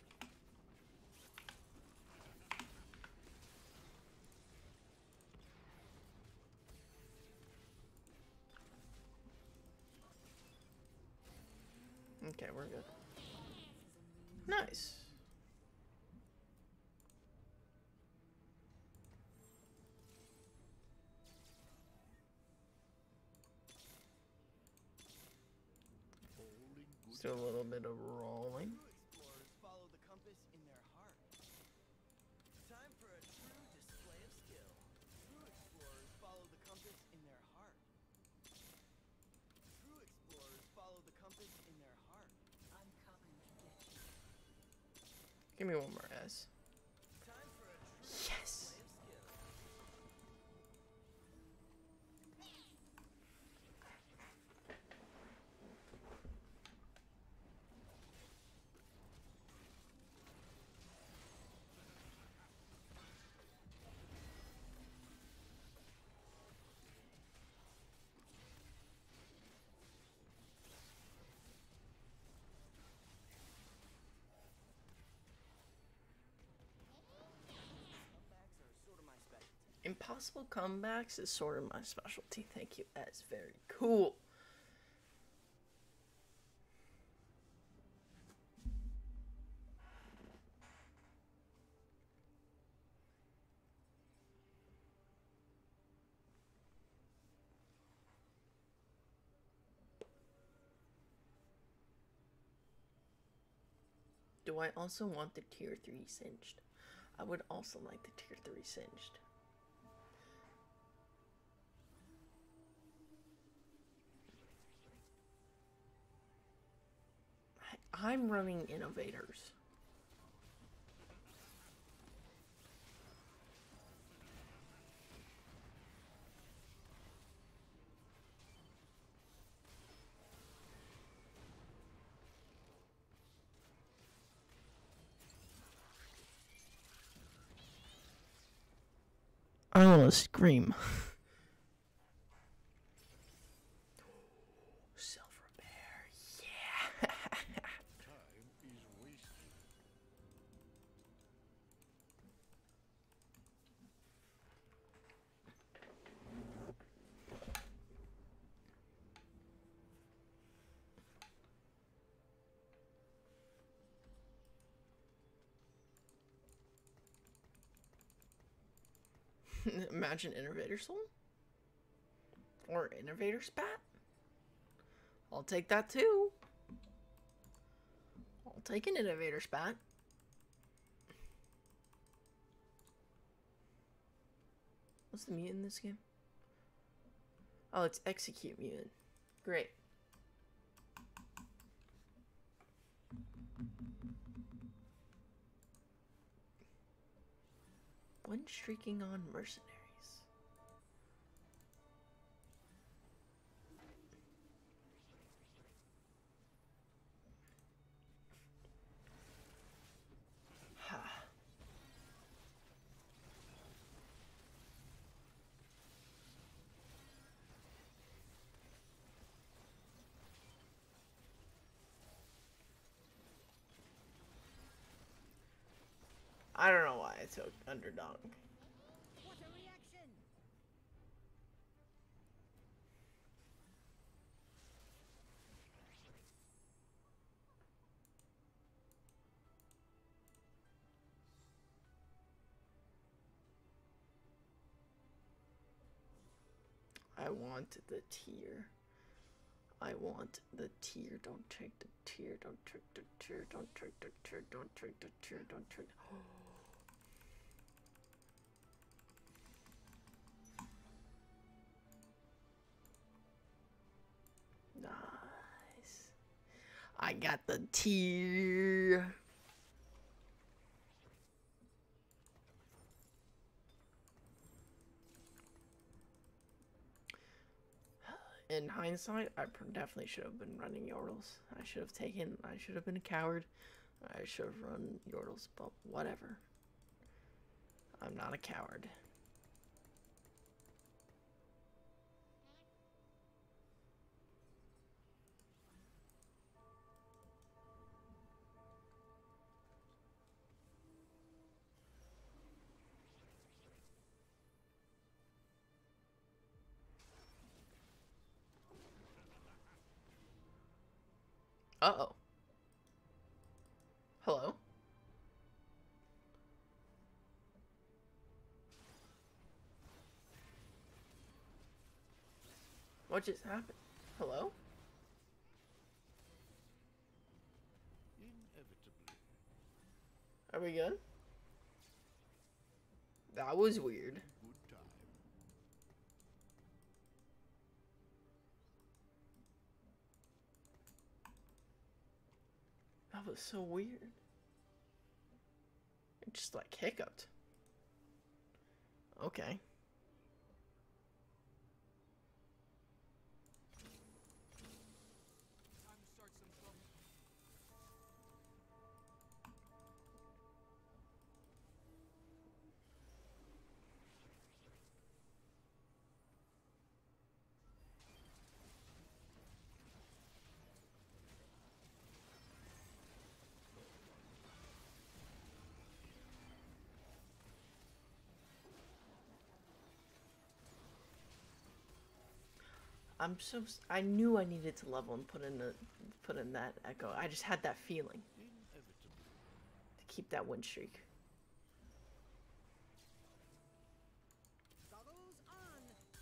Okay, we're good. Nice. Still a little bit of rolling. True explorers follow the compass in their heart. Time for a true display of skill. True explorers follow the compass in their heart. True explorers follow the compass in their heart. Give me one more S. Time for a true Yes. display of skill. Comebacks are sort of my specialty. Impossible comebacks is sort of my specialty. Thank you, S. Very cool. Do I also want the tier three singed? I would also like the tier three singed. I, I'm running innovators. I want to scream. Self repair, yeah. Time is wasted. Imagine Innovator Soul or Innovator Spat. I'll take that too. I'll take an Innovator Spat. What's the mutant in this game? Oh, it's Execute Mutant. Great. When streaking on mercenaries. Ha. I don't know why I took Underdog. What a reaction! I want the tier. I want the tier. Don't take the tier. Don't take the tier. Don't take the tier. Don't take the tier. Don't take. Nice. I got the tier. In hindsight, I pr- definitely should have been running Yordles. I should have taken, I should have been a coward. I should have run Yordles, but whatever. I'm not a coward. Uh-oh. Hello? What just happened? Hello? Inevitably. Are we good? That was weird. Good time. That was so weird. just like hiccuped. Okay. Time to start some trouble. I'm so s- I knew I needed to level and put in the put in that echo. I just had that feeling to keep that win streak. Goggles on.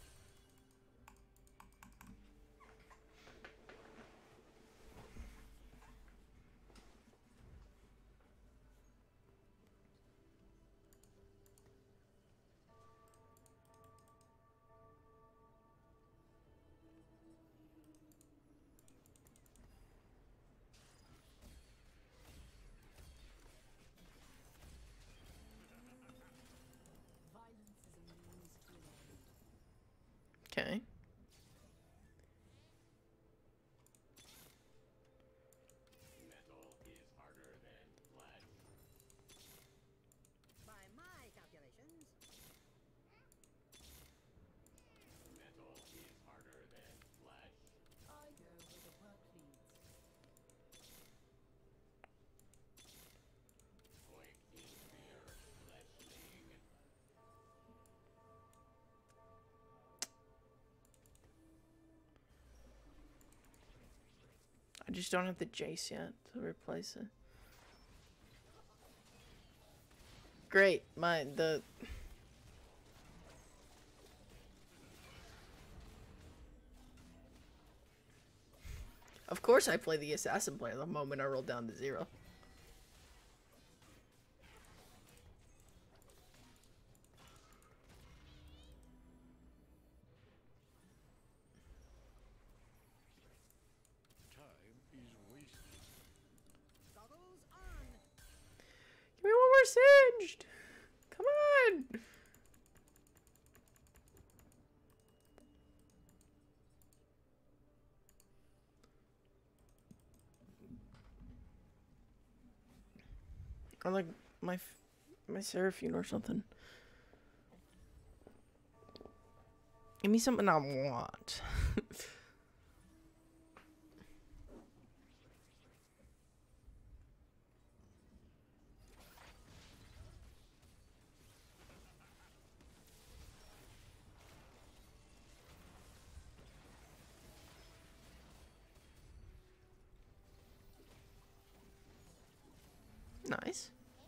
Violence is a means to an end. Okay. By my calculations. I go where the work leads. I just don't have the Jace yet to replace it. Great, my the Of course I play the assassin player the moment I roll down to zero. Time is wasted. Goggles on. Give me one more singed! Come on! Or like my f- my Seraphine or something. Give me something I want. Nice.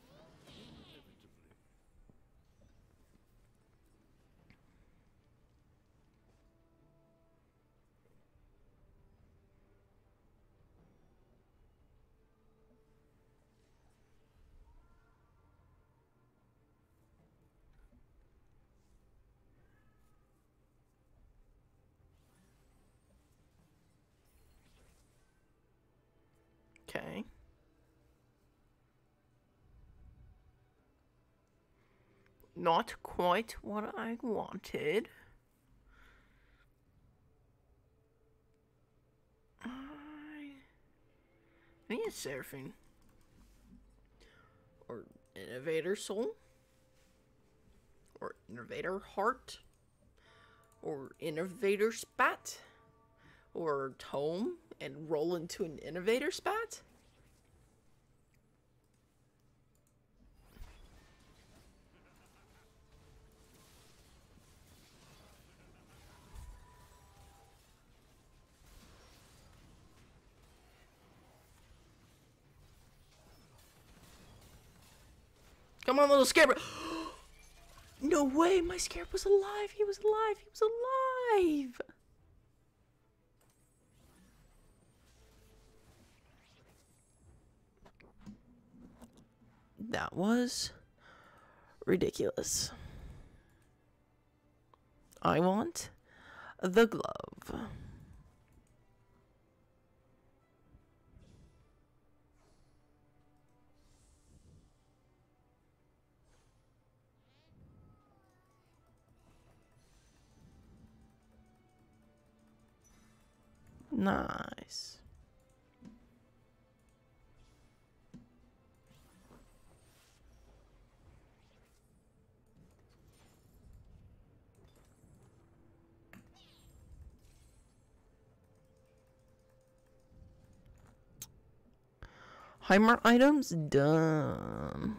Okay. Not quite what I wanted. I I need a Seraphine. Or Innovator Soul. Or Innovator Heart. Or Innovator Spat. Or Tome and roll into an Innovator Spat. Come on, little Scarecrow. No way, my Scarecrow was alive. He was alive. He was alive. That was ridiculous. I want the glove. Nice. Heimer items done.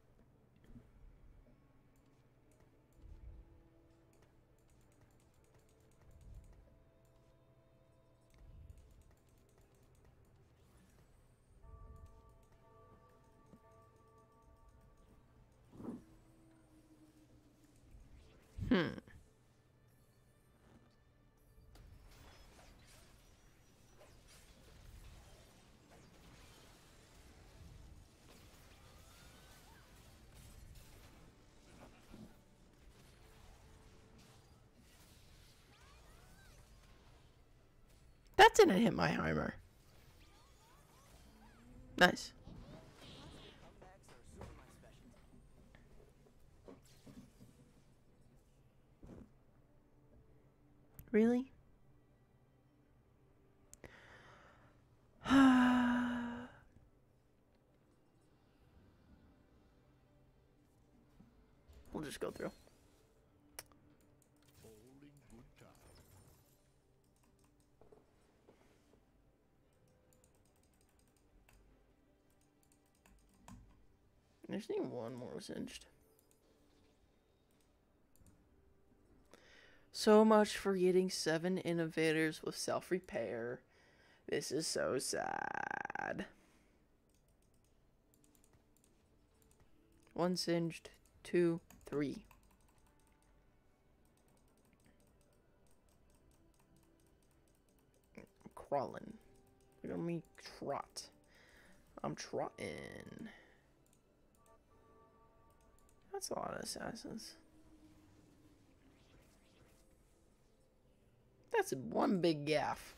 Hmm. That didn't hit my Heimer. Nice. Comebacks are super my specialty. Really? We'll just go through. All in good time. I just need one more cinched. So much for getting seven innovators with self-repair. This is so sad. One singed, two, three. I'm crawling. Look at me trot. I'm trotting. That's a lot of assassins. That's one big gaff.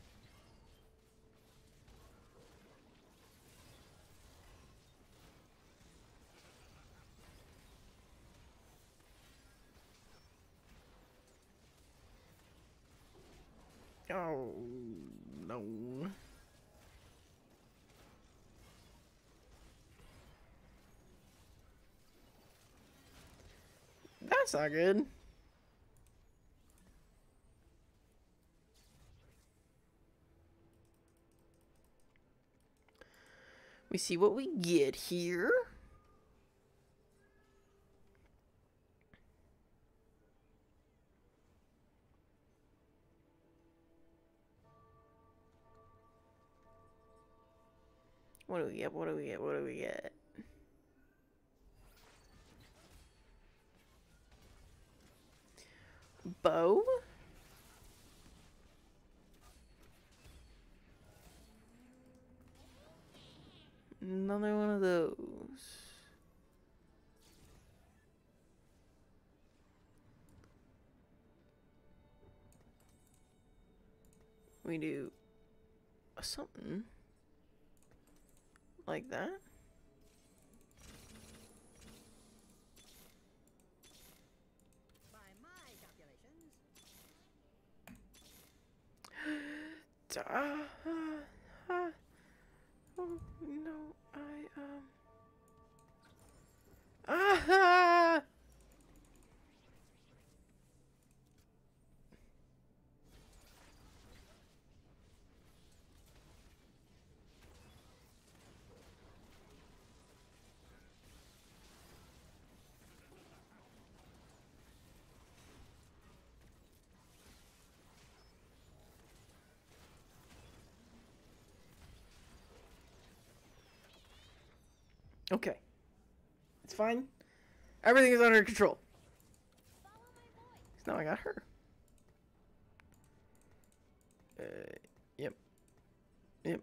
Oh, no. That's not good. We see what we get here. What do we get? What do we get? What do we get? Bow? Another one of those. We do something like that. By my calculations, Uh, uh, uh, oh no, I um. Ah! Okay. It's fine. Everything is under control. So now I got her. Uh, yep. Yep.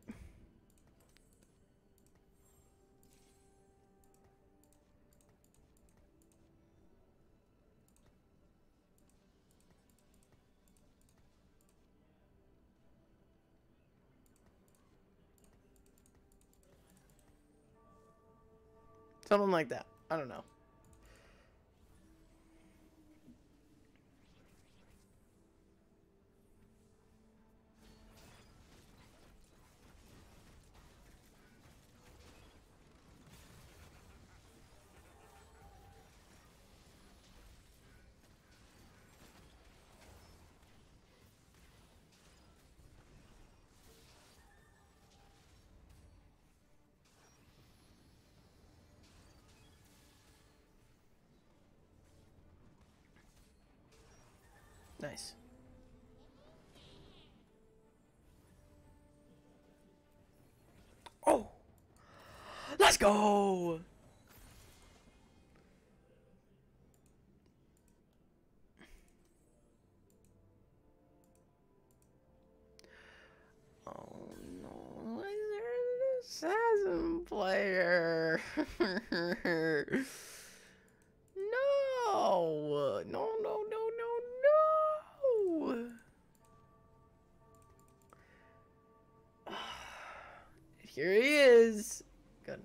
Something like that. I don't know. Nice. Oh! Let's go! Oh no, there's an assassin player. No, no, no, no, no, no. Here he is. Good.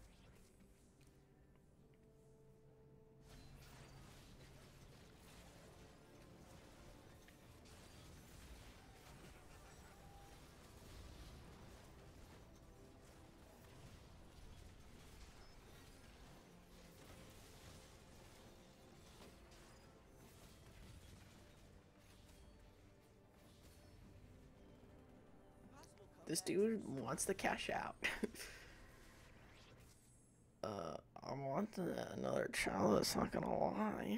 This dude wants to cash out. uh, I want another chalice, not gonna lie.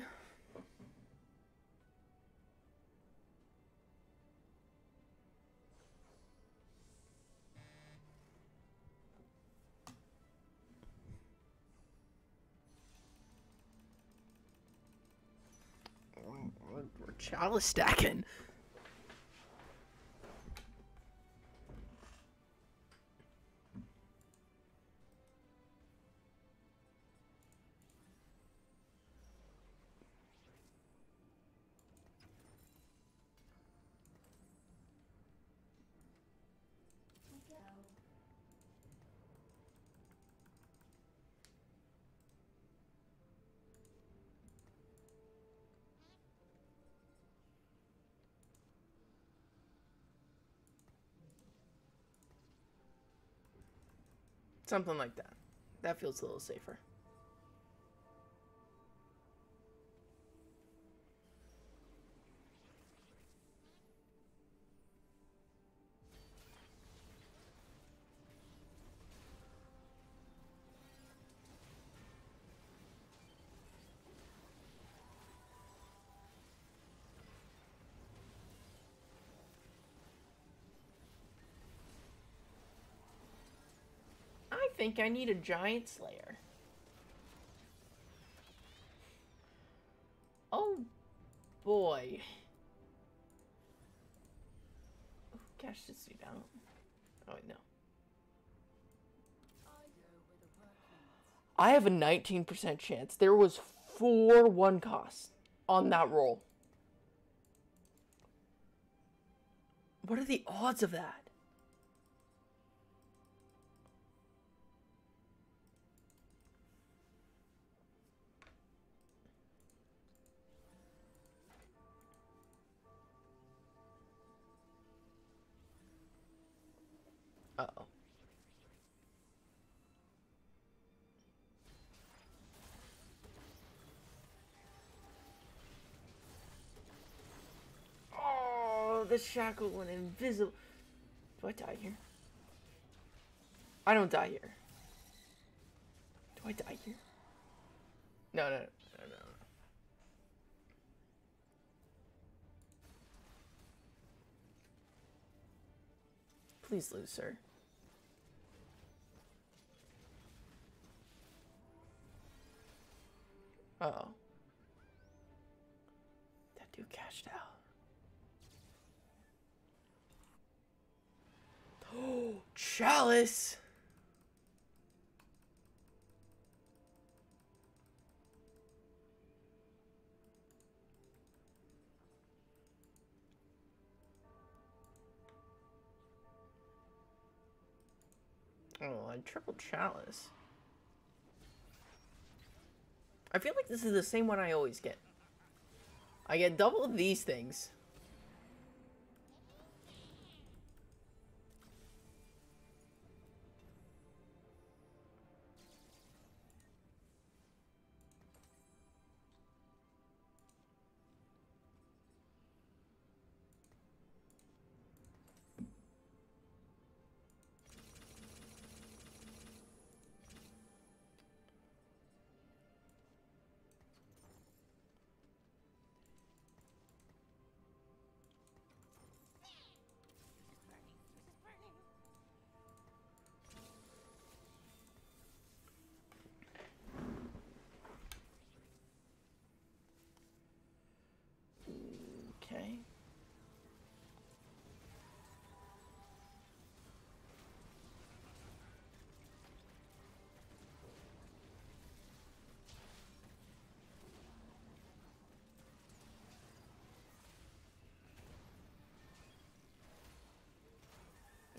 We're, we're chalice stacking. Something like that. That feels a little safer. I think I need a giant slayer. Oh boy. Oh, cash this dude out. Oh wait, no. I have a nineteen percent chance. There was four one costs on that roll. What are the odds of that? Uh-oh. Oh, the shackle went invisible. Do I die here? I don't die here. Do I die here? No, no, no, no, no. Please lose, sir. Uh-oh. That dude cashed out. Oh, chalice! Oh, I triple chalice. I feel like this is the same one I always get. I get double of these things.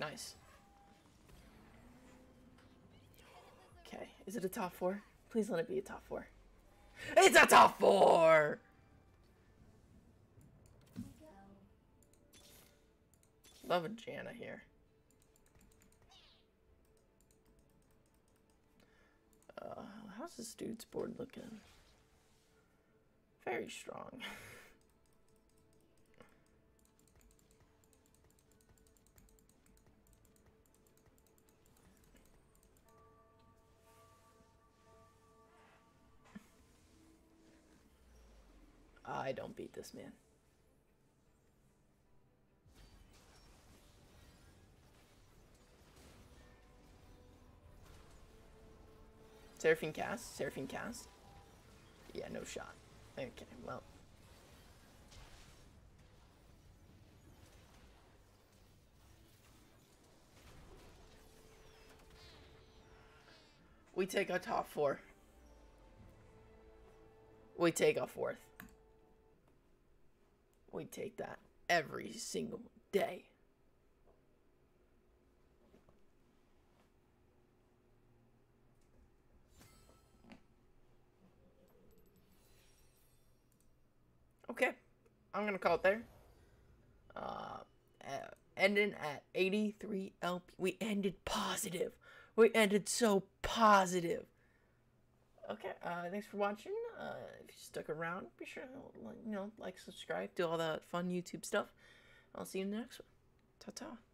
Nice. Okay, is it a top four? Please let it be a top four. It's a top four! Love a Janna here. Uh, how's this dude's board looking? Very strong. I don't beat this man. Seraphine cast? Seraphine cast? Yeah, no shot. Okay, well. We take a top four. We take a fourth. We take that every single day. Okay, I'm gonna call it there. Uh, uh, ending at eighty-three L P. We ended positive. We ended so positive. Okay, uh, thanks for watching. Uh, if you stuck around, be sure to, you know, like, subscribe, do all that fun YouTube stuff. I'll see you in the next one. Ta-ta.